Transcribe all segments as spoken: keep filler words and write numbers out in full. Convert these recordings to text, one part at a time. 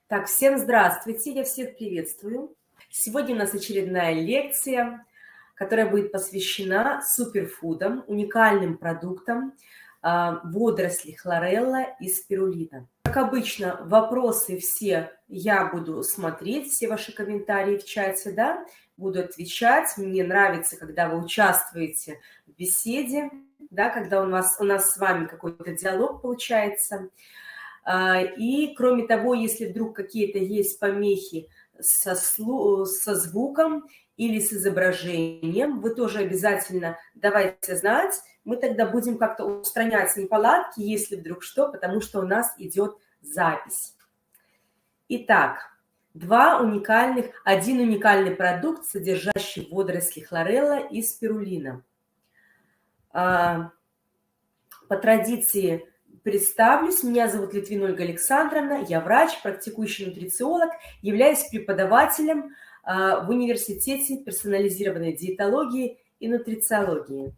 Так, всем здравствуйте, я всех приветствую. Сегодня у нас очередная лекция, которая будет посвящена суперфудам, уникальным продуктам э, водорослей хлорелла и спирулина. Как обычно, вопросы все я буду смотреть, все ваши комментарии в чате, да, буду отвечать. Мне нравится, когда вы участвуете в беседе, да, когда у нас, у нас с вами какой-то диалог получается. И, кроме того, если вдруг какие-то есть помехи со, слу... со звуком или с изображением, вы тоже обязательно давайте знать. Мы тогда будем как-то устранять неполадки, если вдруг что, потому что у нас идет запись. Итак, два уникальных, один уникальный продукт, содержащий водоросли хлорелла и спирулина. По традиции представлюсь, меня зовут Литвин Ольга Александровна, я врач, практикующий нутрициолог, являюсь преподавателем в университете персонализированной диетологии и нутрициологии.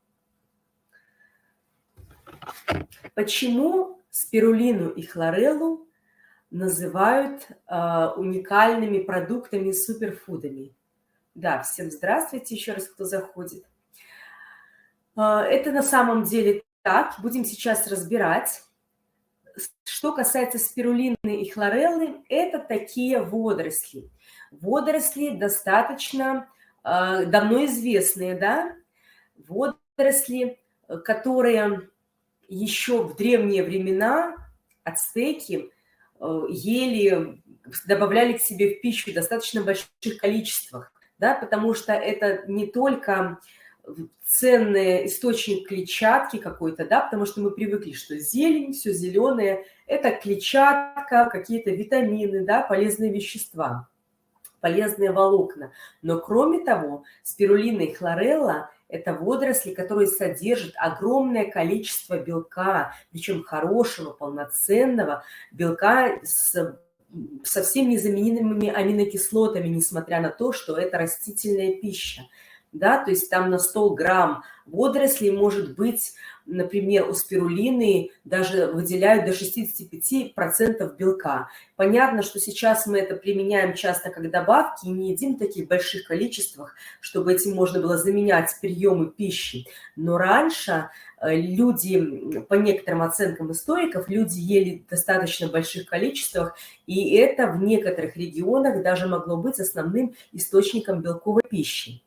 Почему спирулину и хлореллу называют уникальными продуктами, суперфудами? Да, всем здравствуйте еще раз, кто заходит. Это на самом деле так, будем сейчас разбирать. Что касается спирулины и хлореллы, это такие водоросли. Водоросли достаточно э, давно известные, да? Водоросли, которые еще в древние времена ацтеки э, ели, добавляли к себе в пищу в достаточно больших количествах, да? Потому что это не только ценный источник клетчатки какой-то, да, потому что мы привыкли, что зелень, все зеленое, это клетчатка, какие-то витамины, да, полезные вещества, полезные волокна. Но кроме того, спирулина и хлорелла – это водоросли, которые содержат огромное количество белка, причем хорошего, полноценного белка с совсем незаменимыми аминокислотами, несмотря на то, что это растительная пища. Да, то есть там на сто грамм водорослей может быть, например, у спирулины даже выделяют до шестидесяти пяти процентов белка. Понятно, что сейчас мы это применяем часто как добавки и не едим в таких больших количествах, чтобы этим можно было заменять приемы пищи. Но раньше люди, по некоторым оценкам историков, люди ели в достаточно больших количествах, и это в некоторых регионах даже могло быть основным источником белковой пищи.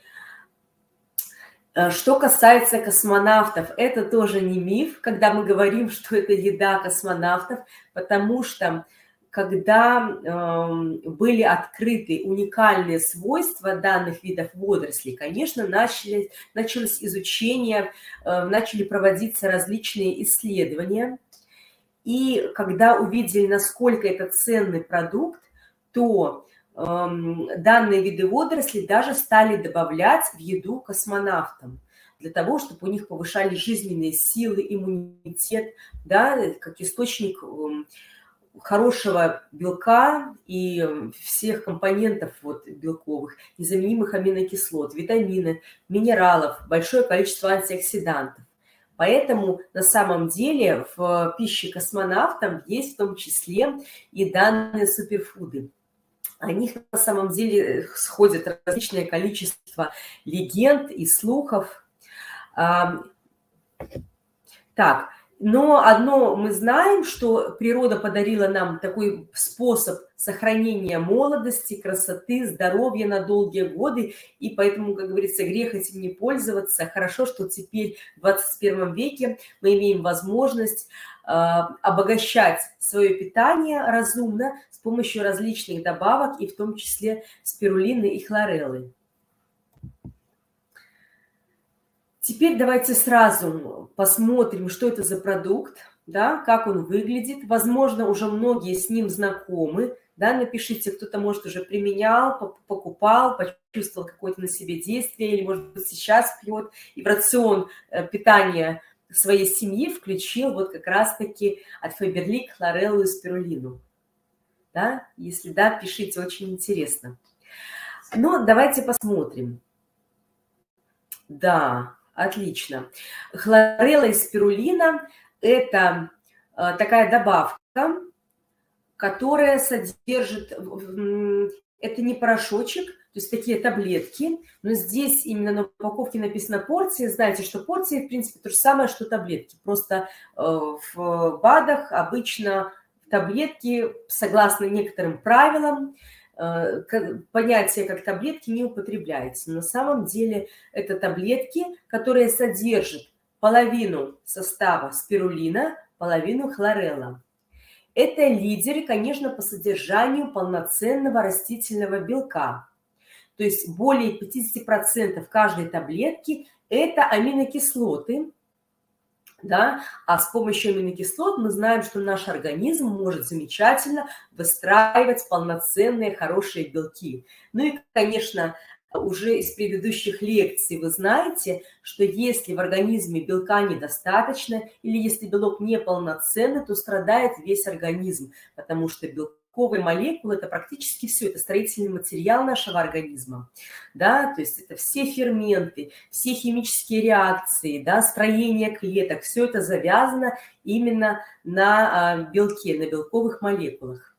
Что касается космонавтов, это тоже не миф, когда мы говорим, что это еда космонавтов, потому что когда э, были открыты уникальные свойства данных видов водорослей, конечно, начали, началось изучение, э, начали проводиться различные исследования. И когда увидели, насколько это ценный продукт, то данные виды водорослей даже стали добавлять в еду космонавтам, для того, чтобы у них повышали жизненные силы, иммунитет, да, как источник хорошего белка и всех компонентов вот белковых, незаменимых аминокислот, витаминов, минералов, большое количество антиоксидантов. Поэтому на самом деле в пище космонавтам есть в том числе и данные суперфуды. О них на самом деле сходит различное количество легенд и слухов. Так, но одно мы знаем, что природа подарила нам такой способ сохранения молодости, красоты, здоровья на долгие годы, и поэтому, как говорится, грех этим не пользоваться. Хорошо, что теперь в двадцать первом веке мы имеем возможность обогащать свое питание разумно с помощью различных добавок, и в том числе спирулины и хлореллы. Теперь давайте сразу посмотрим, что это за продукт, да, как он выглядит. Возможно, уже многие с ним знакомы. Да, напишите, кто-то, может, уже применял, покупал, почувствовал какое-то на себе действие, или, может быть, сейчас пьет, и в рацион питания своей семьи включил вот как раз-таки от Faberlic хлореллу и спирулину. Да? Если да, пишите, очень интересно. Но давайте посмотрим. Да, отлично. Хлорелла и спирулина – это такая добавка, которая содержит, это не порошочек, то есть такие таблетки, но здесь именно на упаковке написано порция. Знаете, что порции, в принципе, то же самое, что таблетки. Просто в БАДах обычно таблетки, согласно некоторым правилам, понятие как таблетки не употребляется. На самом деле это таблетки, которые содержат половину состава спирулина, половину хлорелла. Это лидеры, конечно, по содержанию полноценного растительного белка. То есть более пятидесяти процентов каждой таблетки – это аминокислоты. Да? А с помощью аминокислот мы знаем, что наш организм может замечательно выстраивать полноценные хорошие белки. Ну и, конечно, уже из предыдущих лекций вы знаете, что если в организме белка недостаточно или если белок неполноценный, то страдает весь организм, потому что белковые молекулы – это практически все, это строительный материал нашего организма, да, то есть это все ферменты, все химические реакции, да, строение клеток, все это завязано именно на белке, на белковых молекулах.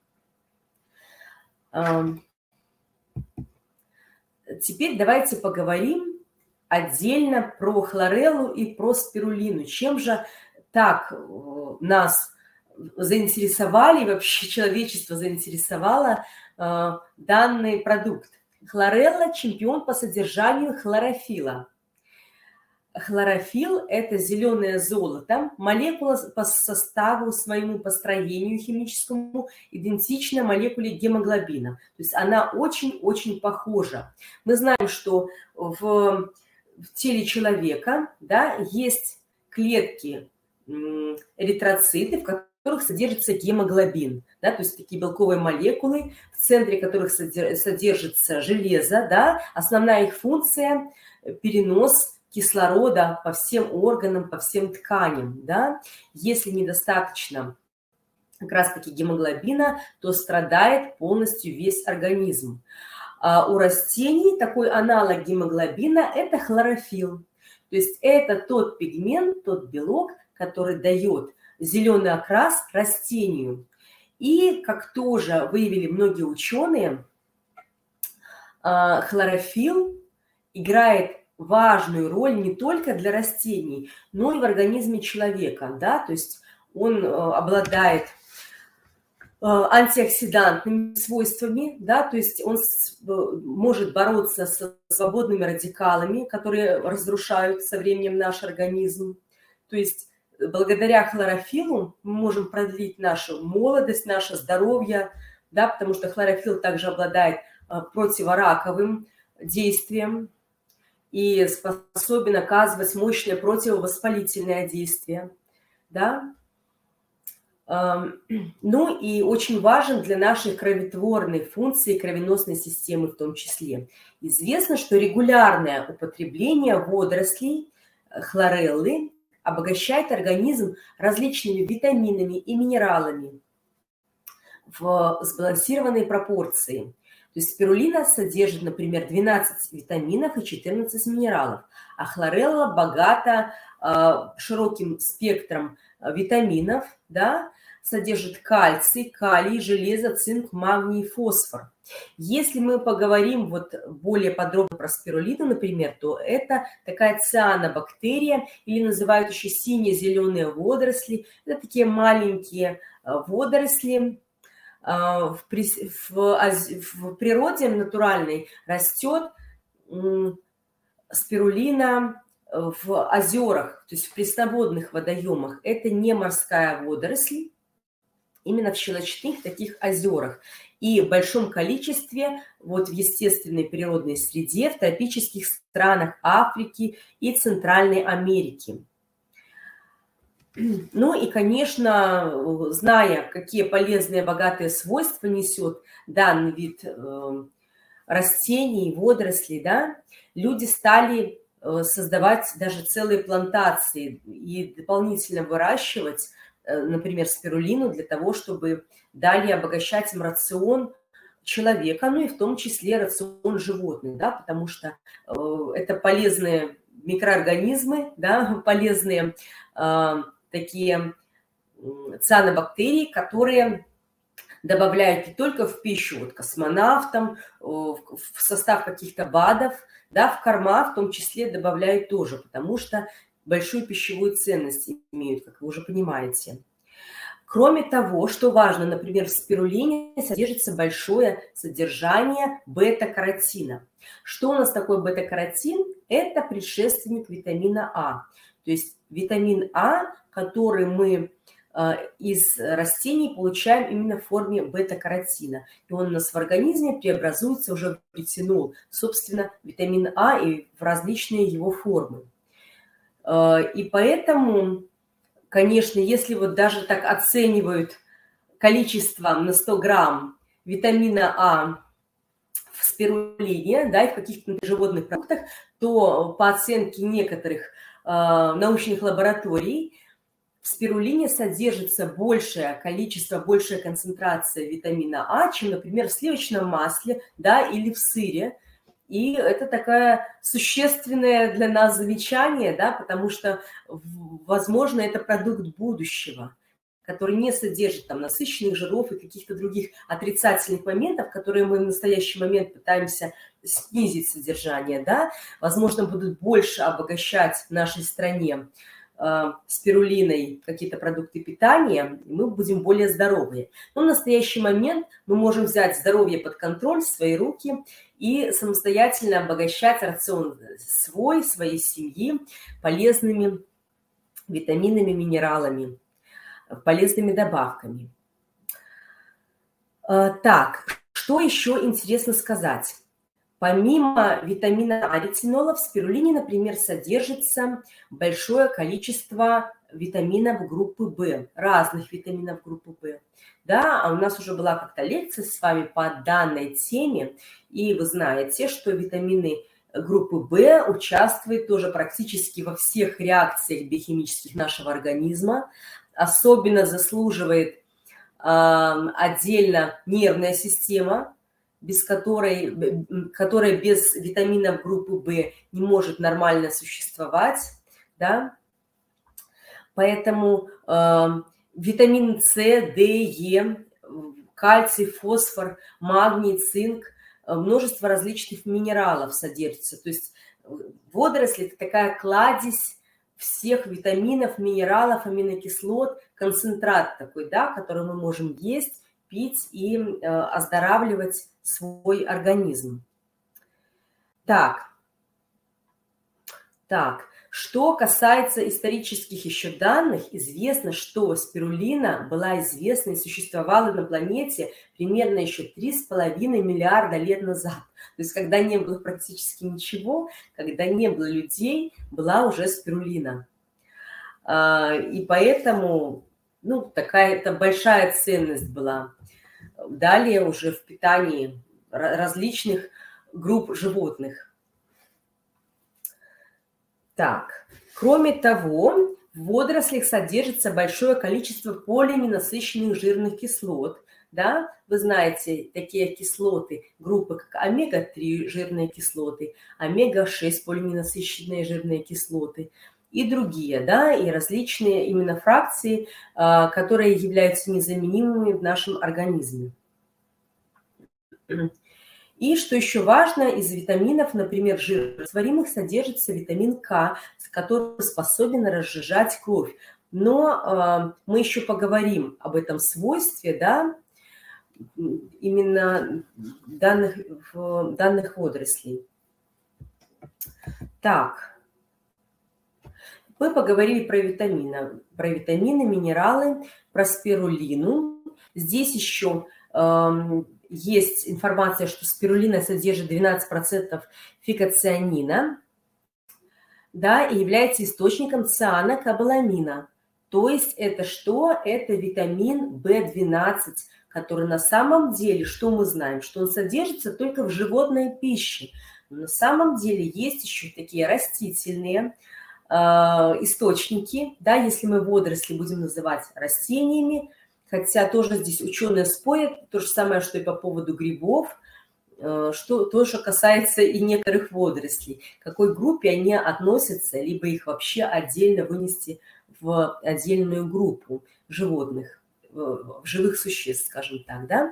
Теперь давайте поговорим отдельно про хлореллу и про спирулину. Чем же так нас заинтересовали, вообще человечество заинтересовало э, данный продукт? Хлорелла – чемпион по содержанию хлорофилла. Хлорофилл – это зеленое золото, молекула по составу, своему построению химическому идентична молекуле гемоглобина. То есть она очень-очень похожа. Мы знаем, что в, в теле человека, да, есть клетки, эритроциты, в которых содержится гемоглобин. Да, то есть такие белковые молекулы, в центре которых содержится железо. Да, основная их функция – перенос кислорода по всем органам, по всем тканям, да. Если недостаточно как раз-таки гемоглобина, то страдает полностью весь организм. А у растений такой аналог гемоглобина – это хлорофилл. То есть это тот пигмент, тот белок, который дает зеленый окрас растению. И, как тоже выявили многие ученые, хлорофилл играет важную роль не только для растений, но и в организме человека, да, то есть он обладает антиоксидантными свойствами, да, то есть он может бороться с свободными радикалами, которые разрушают со временем наш организм. То есть благодаря хлорофиллу мы можем продлить нашу молодость, наше здоровье, да, потому что хлорофилл также обладает противораковым действием и способен оказывать мощное противовоспалительное действие, да. Ну и очень важен для нашей кроветворной функции, кровеносной системы в том числе. Известно, что регулярное употребление водорослей хлореллы обогащает организм различными витаминами и минералами в сбалансированной пропорции. То есть спирулина содержит, например, двенадцать витаминов и четырнадцать минералов, а хлорелла богата э, широким спектром витаминов, да, содержит кальций, калий, железо, цинк, магний, фосфор. Если мы поговорим вот более подробно про спирулину, например, то это такая цианобактерия, или называют еще сине-зеленые водоросли. Это такие маленькие водоросли. В, в, в природе натуральной растет спирулина в озерах, то есть в пресноводных водоемах. Это не морская водоросль, именно в щелочных таких озерах. И в большом количестве вот в естественной природной среде в тропических странах Африки и Центральной Америки. Ну и, конечно, зная, какие полезные, богатые свойства несет данный вид э, растений, водорослей, да, люди стали э, создавать даже целые плантации и дополнительно выращивать, э, например, спирулину для того, чтобы далее обогащать им рацион человека, ну и в том числе рацион животных, да, потому что э, это полезные микроорганизмы, да, полезные э, такие цианобактерии, которые добавляют не только в пищу, вот космонавтам, в состав каких-то БАДов, да, в корма в том числе добавляют тоже, потому что большую пищевую ценность имеют, как вы уже понимаете. Кроме того, что важно, например, в спирулине содержится большое содержание бета-каротина. Что у нас такое бета-каротин? Это предшественник витамина А. То есть витамин А, который мы из растений получаем именно в форме бета-каротина. И он у нас в организме преобразуется уже в ретинол, собственно, витамин А и в различные его формы. И поэтому, конечно, если вот даже так оценивают количество на сто грамм витамина А в спирулине, да, и в каких-то животных продуктах, то по оценке некоторых э, научных лабораторий в спирулине содержится большее количество, большая концентрация витамина А, чем, например, в сливочном масле, да, или в сыре. И это такое существенное для нас замечание, да, потому что, возможно, это продукт будущего, который не содержит там насыщенных жиров и каких-то других отрицательных моментов, которые мы в настоящий момент пытаемся снизить содержание, да, возможно, будут больше обогащать в нашей стране э, спирулиной какие-то продукты питания, и мы будем более здоровые. Но в настоящий момент мы можем взять здоровье под контроль в свои руки и самостоятельно обогащать рацион свой, своей семьи полезными витаминами, минералами, полезными добавками. Так, что еще интересно сказать? Помимо витамина А, ретинола, в спирулине, например, содержится большое количество витаминов группы В, разных витаминов группы В. Да, а у нас уже была как-то лекция с вами по данной теме, и вы знаете, что витамины группы В участвуют тоже практически во всех реакциях биохимических нашего организма. Особенно заслуживает э, отдельно нервная система, без которой, которая без витаминов группы В не может нормально существовать, да? Поэтому э, витамин С, Д, Е, кальций, фосфор, магний, цинк, множество различных минералов содержится. То есть водоросли – это такая кладезь всех витаминов, минералов, аминокислот, концентрат такой, да, который мы можем есть, пить и э, оздоравливать свой организм. Так, так, что касается исторических еще данных, известно, что спирулина была известна и существовала на планете примерно еще три с половиной миллиарда лет назад. То есть, когда не было практически ничего, когда не было людей, была уже спирулина. И поэтому, ну, такая-то большая ценность была. Далее уже в питании различных групп животных. Так, кроме того, в водорослях содержится большое количество полиненасыщенных жирных кислот. Да? Вы знаете, такие кислоты, группы, как омега три жирные кислоты, омега шесть полиненасыщенные жирные кислоты и другие, да, и различные именно фракции, которые являются незаменимыми в нашем организме. И что еще важно, из витаминов, например, жирорастворимых, содержится витамин К, который способен разжижать кровь. Но э, мы еще поговорим об этом свойстве, да, именно данных, данных водорослей. Так, мы поговорили про витамины, про витамины, минералы, про спирулину. Здесь еще э, есть информация, что спирулина содержит двенадцать процентов фитоцианина, да, и является источником цианокобаламина. То есть это что? Это витамин В двенадцать, который на самом деле, что мы знаем, что он содержится только в животной пище. Но на самом деле есть еще такие растительные э, источники, да, если мы водоросли будем называть растениями, хотя тоже здесь ученые спорят, то же самое, что и по поводу грибов, что тоже касается и некоторых водорослей, к какой группе они относятся, либо их вообще отдельно вынести в отдельную группу животных, живых существ, скажем так, да.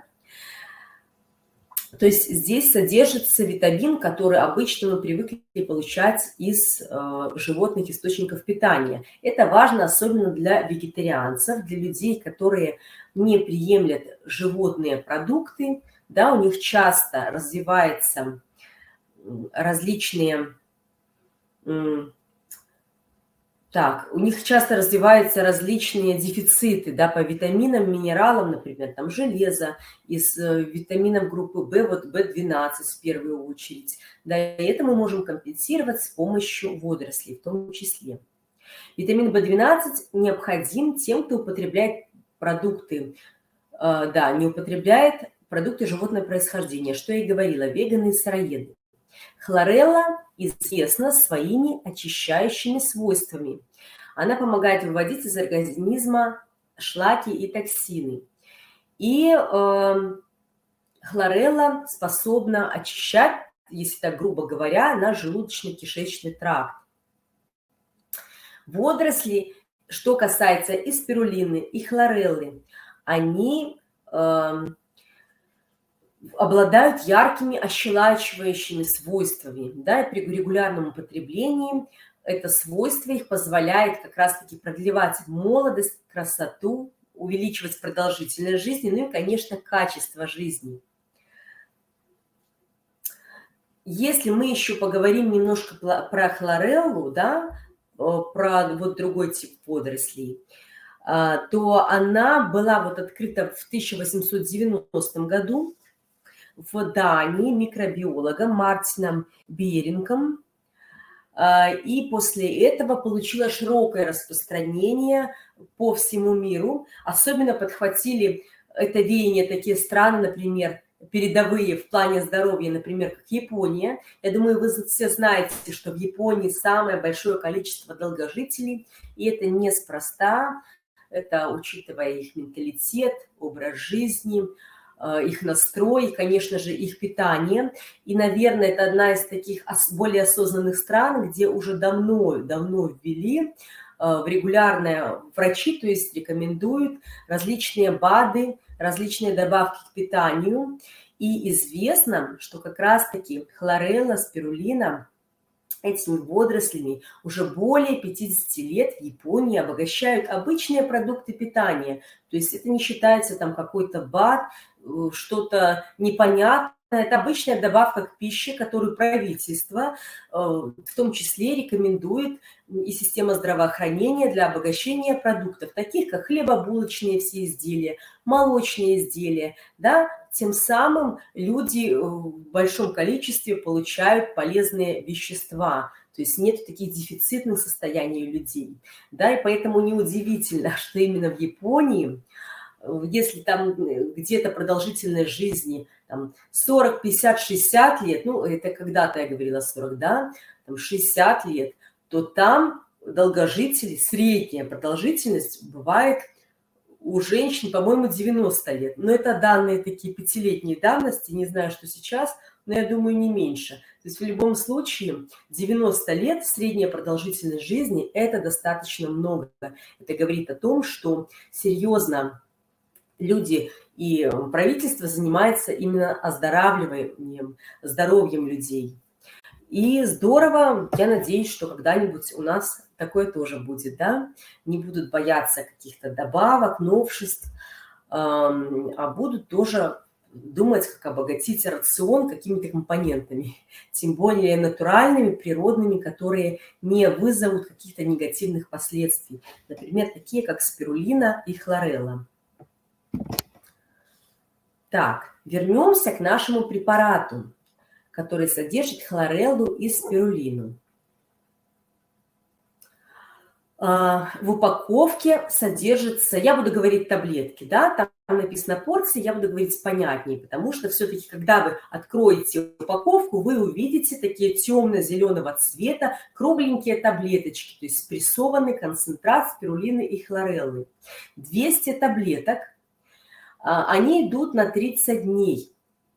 То есть здесь содержится витамин, который обычно мы привыкли получать из э, животных источников питания. Это важно особенно для вегетарианцев, для людей, которые не приемлят животные продукты. Да, у них часто развиваются различные... Так, у них часто развиваются различные дефициты, да, по витаминам, минералам, например, там железо, из э, витаминов группы В, вот В двенадцать в первую очередь. Да, и это мы можем компенсировать с помощью водорослей в том числе. Витамин В двенадцать необходим тем, кто употребляет продукты, э, да, не употребляет продукты животного происхождения, что я и говорила, веганы и сыроеды. Хлорелла известна своими очищающими свойствами. Она помогает выводить из организма шлаки и токсины. И э, хлорелла способна очищать, если так грубо говоря, наш желудочно-кишечный тракт. Водоросли, что касается и спирулины, и хлореллы, они... Э, обладают яркими ощелачивающими свойствами. Да, и при регулярном употреблении это свойство их позволяет как раз-таки продлевать молодость, красоту, увеличивать продолжительность жизни, ну и, конечно, качество жизни. Если мы еще поговорим немножко про хлореллу, да, про вот другой тип водорослей, то она была вот открыта в тысяча восемьсот девяностом году в Дании микробиологом Мартином Берингом, и после этого получила широкое распространение по всему миру. Особенно подхватили это веяние такие страны, например, передовые в плане здоровья, например, как Япония. Я думаю, вы все знаете, что в Японии самое большое количество долгожителей, и это неспроста, это учитывая их менталитет, образ жизни, их настрой, конечно же, их питание. И, наверное, это одна из таких более осознанных стран, где уже давно, давно ввели в регулярное, врачи, то есть рекомендуют различные БАДы, различные добавки к питанию. И известно, что как раз-таки хлорелла, спирулина, этими водорослями уже более пятидесяти лет в Японии обогащают обычные продукты питания. То есть это не считается там какой-то БАД, что-то непонятное. Это обычная добавка к пище, которую правительство в том числе рекомендует, и система здравоохранения для обогащения продуктов, таких как хлебобулочные все изделия, молочные изделия. Да? Тем самым люди в большом количестве получают полезные вещества. То есть нет таких дефицитных состояний у людей. Да? И поэтому неудивительно, что именно в Японии, если там где-то продолжительность жизни там, сорок, пятьдесят, шестьдесят лет, ну, это когда-то я говорила сорок, да, там шестьдесят лет, то там долгожители, средняя продолжительность бывает у женщин, по-моему, девяносто лет. Но это данные такие пятилетней давности, не знаю, что сейчас, но я думаю, не меньше. То есть в любом случае девяносто лет средняя продолжительность жизни – это достаточно много. Это говорит о том, что серьезно люди и правительство занимается именно оздоравливанием, здоровьем людей. И здорово, я надеюсь, что когда-нибудь у нас такое тоже будет, да, не будут бояться каких-то добавок, новшеств, а будут тоже думать, как обогатить рацион какими-то компонентами, тем более натуральными, природными, которые не вызовут каких-то негативных последствий, например, такие как спирулина и хлорелла. Так, вернемся к нашему препарату, который содержит хлореллу и спирулину. В упаковке содержится, я буду говорить таблетки, да, там написано порции, я буду говорить понятнее, потому что все-таки, когда вы откроете упаковку, вы увидите такие темно-зеленого цвета кругленькие таблеточки, то есть спрессованный концентрат спирулины и хлореллы. двести таблеток, они идут на тридцать дней.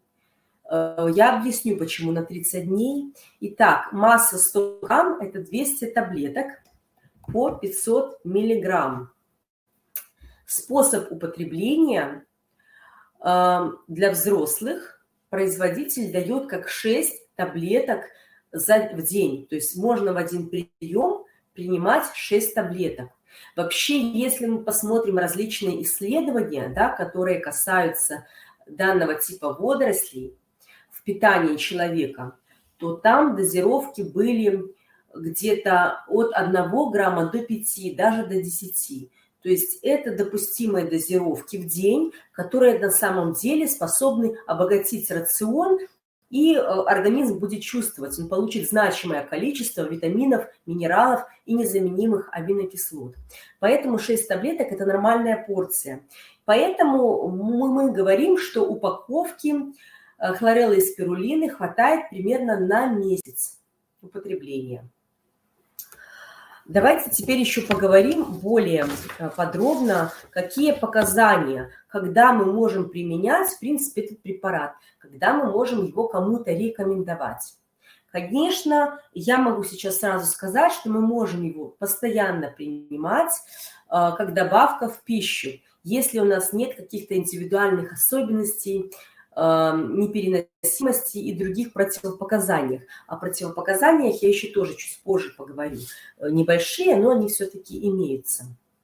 Я объясню, почему на тридцать дней. Итак, масса сто грамм – это двести таблеток по пятьсот миллиграмм. Способ употребления для взрослых производитель дает как шесть таблеток за, в день. То есть можно в один прием принимать шесть таблеток. Вообще, если мы посмотрим различные исследования, да, которые касаются данного типа водорослей в питании человека, то там дозировки были где-то от одного грамма до пяти, даже до десяти. То есть это допустимые дозировки в день, которые на самом деле способны обогатить рацион, и организм будет чувствовать, он получит значимое количество витаминов, минералов и незаменимых аминокислот. Поэтому шесть таблеток – это нормальная порция. Поэтому мы, мы говорим, что упаковки хлореллы и спирулины хватает примерно на месяц употребления. Давайте теперь еще поговорим более подробно, какие показания, когда мы можем применять, в принципе, этот препарат, когда мы можем его кому-то рекомендовать. Конечно, я могу сейчас сразу сказать, что мы можем его постоянно принимать как добавка в пищу, если у нас нет каких-то индивидуальных особенностей, непереносимости и других противопоказаниях. О противопоказаниях я еще тоже чуть позже поговорю. Небольшие, но они все-таки имеются.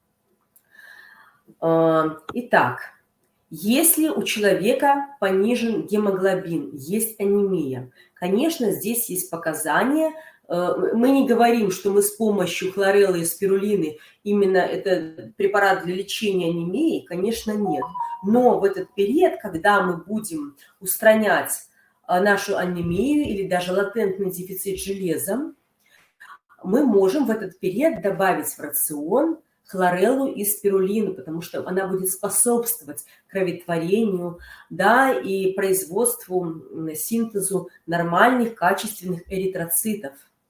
Итак, если у человека понижен гемоглобин, есть анемия, конечно, здесь есть показания. Мы не говорим, что мы с помощью хлореллы и спирулины, именно это препарат для лечения анемии, конечно, нет. Но в этот период, когда мы будем устранять нашу анемию или даже латентный дефицит железа, мы можем в этот период добавить в рацион хлореллу и спирулину, потому что она будет способствовать кроветворению, да, и производству, синтезу нормальных, качественных эритроцитов.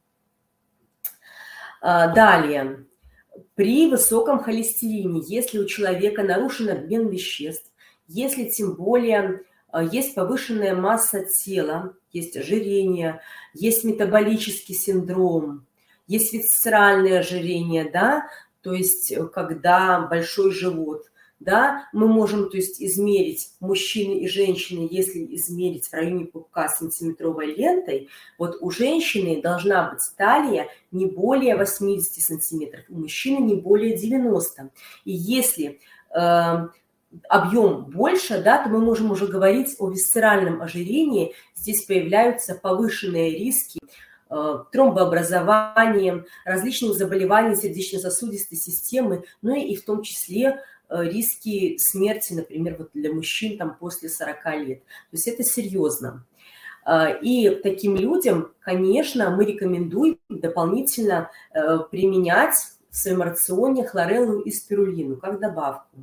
Далее, при высоком холестерине, если у человека нарушен обмен веществ, если тем более есть повышенная масса тела, есть ожирение, есть метаболический синдром, есть висцеральное ожирение, да, то есть когда большой живот, да, мы можем, то есть, измерить мужчины и женщины, если измерить в районе пупка сантиметровой лентой, вот у женщины должна быть талия не более восьмидесяти сантиметров, у мужчины не более девяноста. И если э, объем больше, да, то мы можем уже говорить о висцеральном ожирении. Здесь появляются повышенные риски э, тромбообразованием, различных заболеваний сердечно-сосудистой системы, ну и в том числе риски смерти, например, вот для мужчин там, после сорока лет. То есть это серьезно. И таким людям, конечно, мы рекомендуем дополнительно применять в своем рационе хлореллу и спирулину как добавку.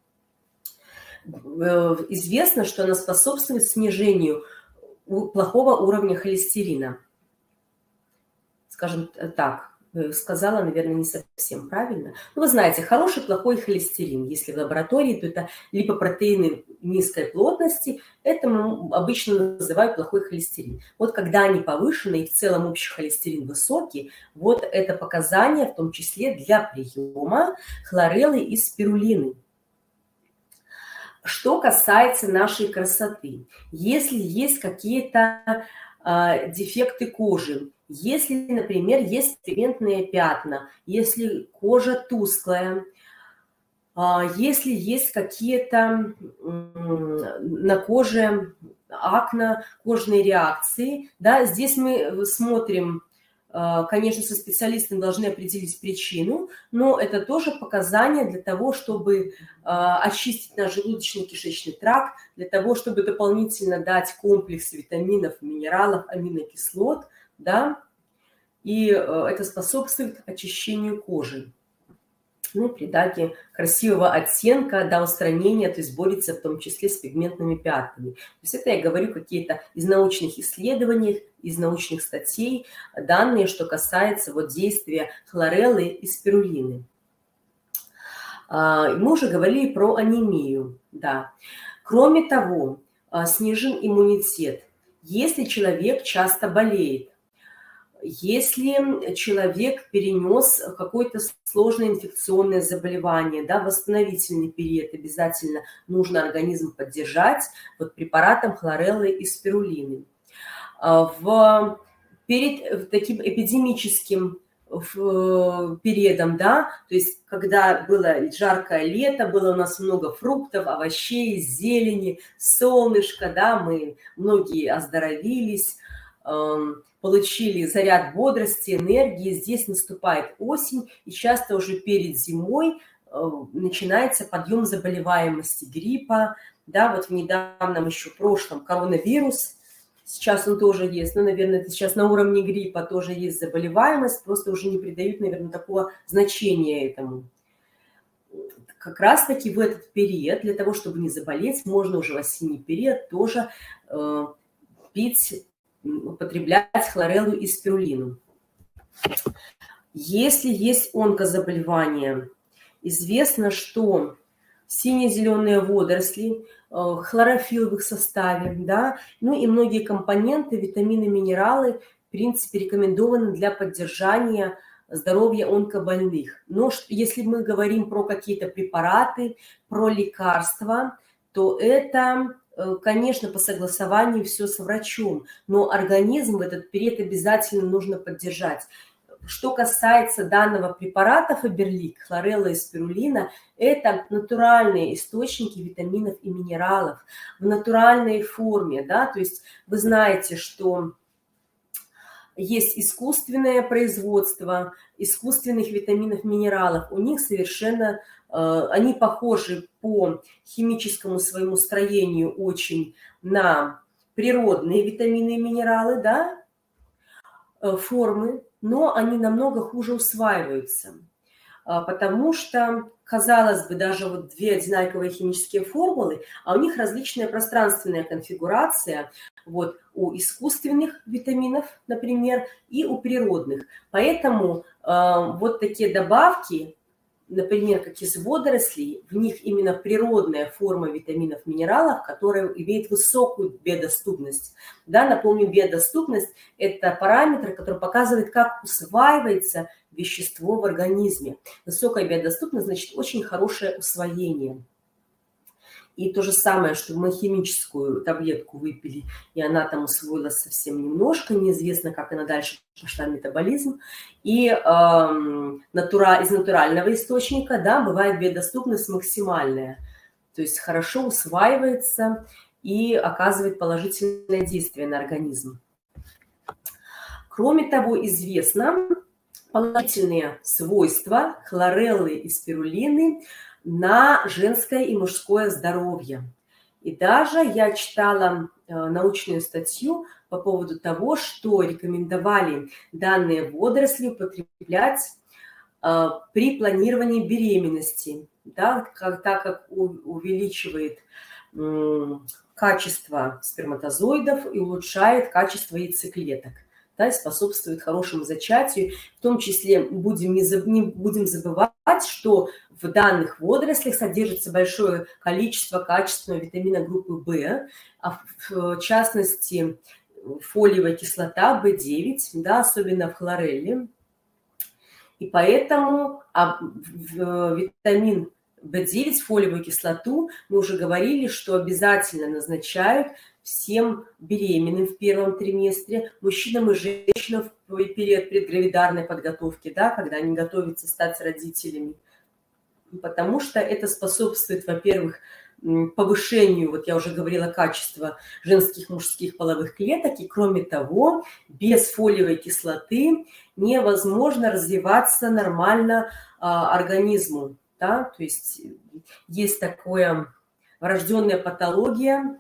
Известно, что она способствует снижению плохого уровня холестерина. Скажем так. Сказала, наверное, не совсем правильно. Но вы знаете, хороший, плохой холестерин. Если в лаборатории, то это липопротеины низкой плотности. Это обычно называют плохой холестерин. Вот когда они повышены и в целом общий холестерин высокий, вот это показание, в том числе для приема хлореллы и спирулины. Что касается нашей красоты. Если есть какие-то э, дефекты кожи, если, например, есть пигментные пятна, если кожа тусклая, если есть какие-то на коже акне, кожные реакции, да, здесь мы смотрим, конечно, со специалистами должны определить причину, но это тоже показания для того, чтобы очистить наш желудочно-кишечный тракт, для того, чтобы дополнительно дать комплекс витаминов, минералов, аминокислот, да, и это способствует очищению кожи, ну, придать красивого оттенка до устранения, то есть борется в том числе с пигментными пятнами. То есть это я говорю какие-то из научных исследований, из научных статей, данные, что касается вот действия хлореллы и спирулины. Мы уже говорили про анемию, да. Кроме того, снижен иммунитет. Если человек часто болеет, Если человек перенес какое-то сложное инфекционное заболевание, да, восстановительный период обязательно нужно организм поддержать вот препаратом хлореллы и спирулины. В, перед таким эпидемическим периодом, да, то есть когда было жаркое лето, было у нас много фруктов, овощей, зелени, солнышко, да, мы многие оздоровились, получили заряд бодрости, энергии. Здесь наступает осень, и часто уже перед зимой начинается подъем заболеваемости гриппа. Да, вот в недавнем еще прошлом коронавирус, сейчас он тоже есть, но, наверное, это сейчас на уровне гриппа тоже есть заболеваемость, просто уже не придают, наверное, такого значения этому. Как раз-таки в этот период, для того, чтобы не заболеть, можно уже в осенний период тоже э, пить, употреблять хлореллу и спирулину. Если есть онкозаболевания, известно, что сине-зеленые водоросли, хлорофилл в их составе, да, ну и многие компоненты, витамины, минералы, в принципе, рекомендованы для поддержания здоровья онкобольных. Но если мы говорим про какие-то препараты, про лекарства, то это, конечно, по согласованию все с врачом, но организм в этот период обязательно нужно поддержать. Что касается данного препарата Фаберлик, хлорелла и спирулина, это натуральные источники витаминов и минералов в натуральной форме, да, то есть вы знаете, что есть искусственное производство искусственных витаминов, минералов, у них совершенно, э, они похожи по химическому своему строению очень на природные витамины и минералы, да, э, формы, но они намного хуже усваиваются, потому что, казалось бы, даже вот две одинаковые химические формулы, а у них различная пространственная конфигурация, вот у искусственных витаминов, например, и у природных. Поэтому э, вот такие добавки, например, как из водорослей, в них именно природная форма витаминов, минералов, которая имеет высокую биодоступность. Да, напомню, биодоступность – это параметр, который показывает, как усваивается вещество в организме. Высокая биодоступность значит очень хорошее усвоение. И то же самое, что мы химическую таблетку выпили, и она там усвоилась совсем немножко, неизвестно, как она дальше пошла метаболизм. И э, натура, из натурального источника, да, бывает биодоступность максимальная, то есть хорошо усваивается и оказывает положительное действие на организм. Кроме того, известно положительные свойства хлореллы и спирулины на женское и мужское здоровье. И даже я читала э, научную статью по поводу того, что рекомендовали данные водоросли употреблять э, при планировании беременности, да, как, так как у, увеличивает э, качество сперматозоидов и улучшает качество яйцеклеток. Да, способствует хорошему зачатию. В том числе будем не, заб, не будем забывать, что в данных водорослях содержится большое количество качественного витамина группы В, а в частности фолиевая кислота бэ девять, да, особенно в хлорелле. И поэтому а, в, витамин бэ девять, фолиевую кислоту, мы уже говорили, что обязательно назначают всем беременным в первом триместре, мужчинам и женщинам в период предгравидарной подготовки, да, когда они готовятся стать родителями. Потому что это способствует, во-первых, повышению, вот я уже говорила, качества женских и мужских половых клеток, и кроме того, без фолиевой кислоты невозможно развиваться нормально а, организму. Да? То есть есть такое врожденная патология,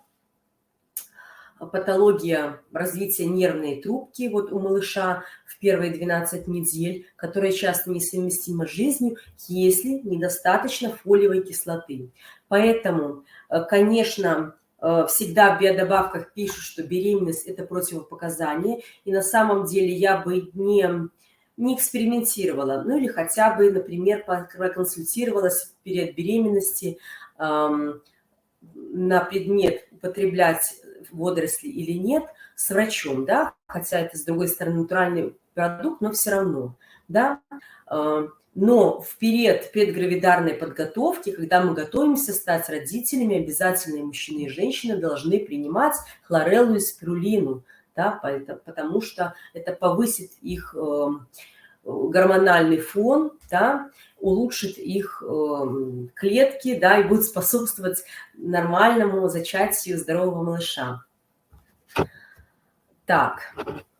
патология развития нервной трубки вот у малыша в первые двенадцать недель, которая часто несовместима с жизнью, если недостаточно фолиевой кислоты. Поэтому, конечно, всегда в биодобавках пишут, что беременность – это противопоказание, и на самом деле я бы не, не экспериментировала, ну или хотя бы, например, проконсультировалась в период беременности эм, на предмет употреблять водоросли или нет с врачом, да, хотя это, с другой стороны, натуральные продукт, но все равно, да. Но в период предгравидарной подготовки, когда мы готовимся стать родителями, обязательно и мужчины, и женщины должны принимать хлореллу и спирулину, да, потому что это повысит их гормональный фон, да, улучшит их клетки, да, и будет способствовать нормальному зачатию здорового малыша. Так.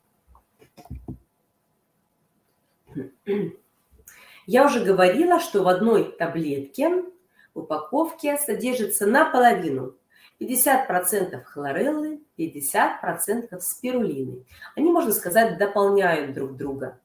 Я уже говорила, что в одной таблетке в упаковке содержится наполовину пятьдесят процентов хлореллы, пятьдесят процентов спирулины. Они, можно сказать, дополняют друг друга.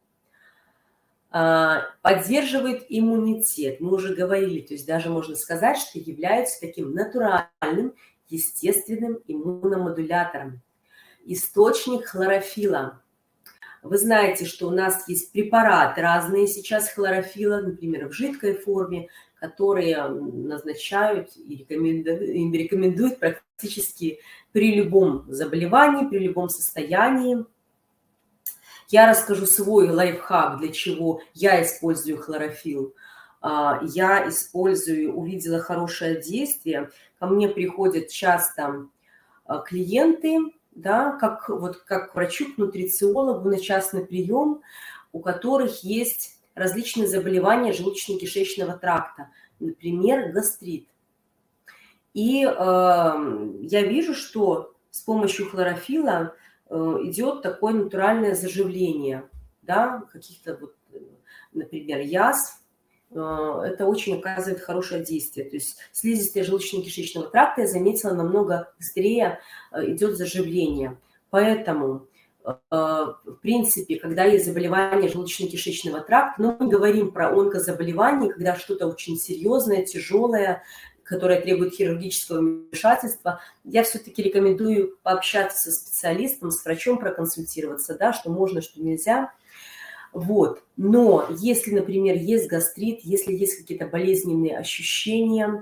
Поддерживают иммунитет. Мы уже говорили, то есть даже можно сказать, что являются таким натуральным, естественным иммуномодулятором. Источник хлорофилла. Вы знаете, что у нас есть препараты разные сейчас хлорофилла, например, в жидкой форме, которые назначают и рекомендуют, рекомендуют практически при любом заболевании, при любом состоянии. Я расскажу свой лайфхак, для чего я использую хлорофилл. Я использую, увидела хорошее действие. Ко мне приходят часто клиенты, да, как, вот, как врачу, к нутрициологу на частный прием, у которых есть различные заболевания желудочно-кишечного тракта, например, гастрит. И э, я вижу, что с помощью хлорофилла э, идет такое натуральное заживление, да, каких-то, вот, например, язв. Это очень оказывает хорошее действие. То есть слизистая желудочно-кишечного тракта, я заметила, намного быстрее идет заживление. Поэтому, в принципе, когда есть заболевание желудочно-кишечного тракта, но мы говорим про онкозаболевание, когда что-то очень серьезное, тяжелое, которое требует хирургического вмешательства, я все-таки рекомендую пообщаться со специалистом, с врачом проконсультироваться, да, что можно, что нельзя. Вот. Но если, например, есть гастрит, если есть какие-то болезненные ощущения,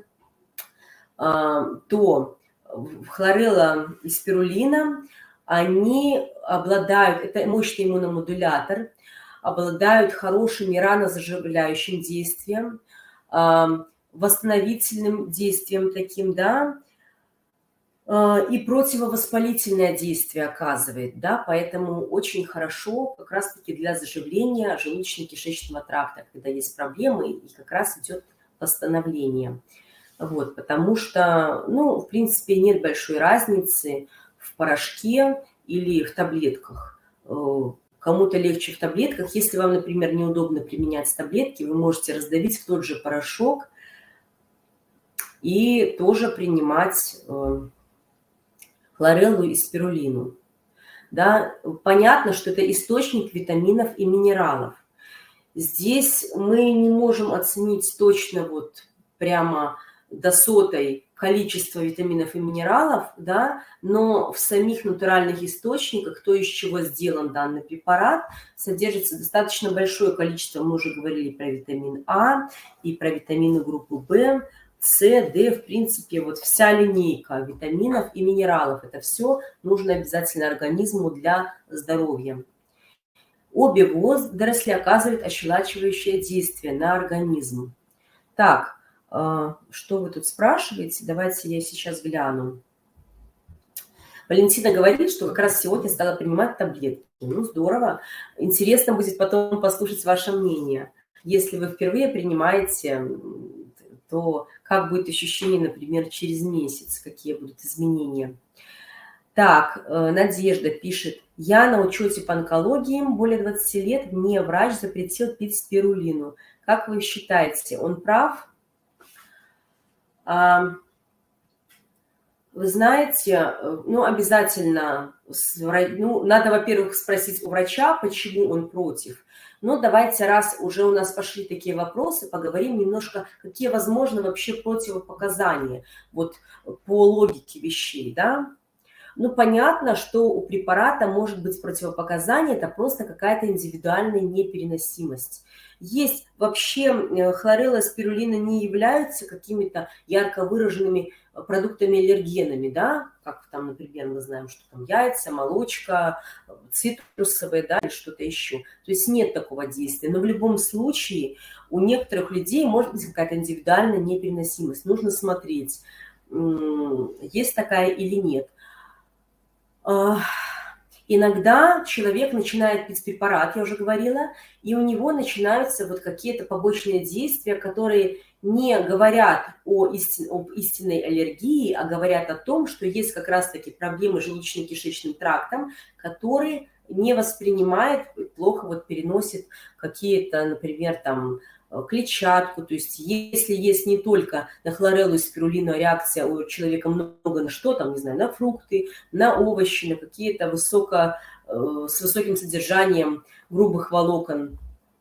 то хлорелла и спирулина, они обладают, это мощный иммуномодулятор, обладают хорошим ранозаживляющим действием, восстановительным действием таким, да, и противовоспалительное действие оказывает, да, поэтому очень хорошо как раз-таки для заживления желудочно-кишечного тракта, когда есть проблемы, и как раз идет восстановление. Вот, потому что, ну, в принципе, нет большой разницы в порошке или в таблетках. Кому-то легче в таблетках. Если вам, например, неудобно применять таблетки, вы можете раздавить в тот же порошок и тоже принимать хлореллу и спирулину. Да, понятно, что это источник витаминов и минералов. Здесь мы не можем оценить точно вот прямо до сотой количество витаминов и минералов, да, но в самих натуральных источниках, то, из чего сделан данный препарат, содержится достаточно большое количество, мы уже говорили про витамин А и про витамины группы В, С, Д, в принципе, вот вся линейка витаминов и минералов. Это все нужно обязательно организму для здоровья. Обе водоросли оказывают ощелачивающее действие на организм. Так, что вы тут спрашиваете? Давайте я сейчас гляну. Валентина говорит, что как раз сегодня стала принимать таблетки. Ну, здорово. Интересно будет потом послушать ваше мнение. Если вы впервые принимаете, то как будет ощущение, например, через месяц, какие будут изменения. Так, Надежда пишет. Я на учете по онкологии, более двадцати лет, мне врач запретил пить спирулину. Как вы считаете, он прав? Вы знаете, ну, обязательно, ну, надо, во-первых, спросить у врача, почему он против. Но давайте, раз уже у нас пошли такие вопросы, поговорим немножко, какие возможны вообще противопоказания, вот по логике вещей, да. Ну, понятно, что у препарата может быть противопоказание, это просто какая-то индивидуальная непереносимость. Есть вообще хлорелла, спирулина не являются какими-то ярко выраженными продуктами-аллергенами, да, как там, например, мы знаем, что там яйца, молочка, цитрусовые, да, или что-то еще. То есть нет такого действия. Но в любом случае у некоторых людей может быть какая-то индивидуальная непереносимость. Нужно смотреть, есть такая или нет. Иногда человек начинает пить препарат, я уже говорила, и у него начинаются вот какие-то побочные действия, которые не говорят о истин, об истинной аллергии, а говорят о том, что есть как раз-таки проблемы с желудочно-кишечным трактом, которые не воспринимает, плохо вот переносит какие-то, например, там, клетчатку. То есть если есть не только на хлореллу и спирулину реакция у человека много на что, там, не знаю, на фрукты, на овощи, на какие-то высоко, с высоким содержанием грубых волокон,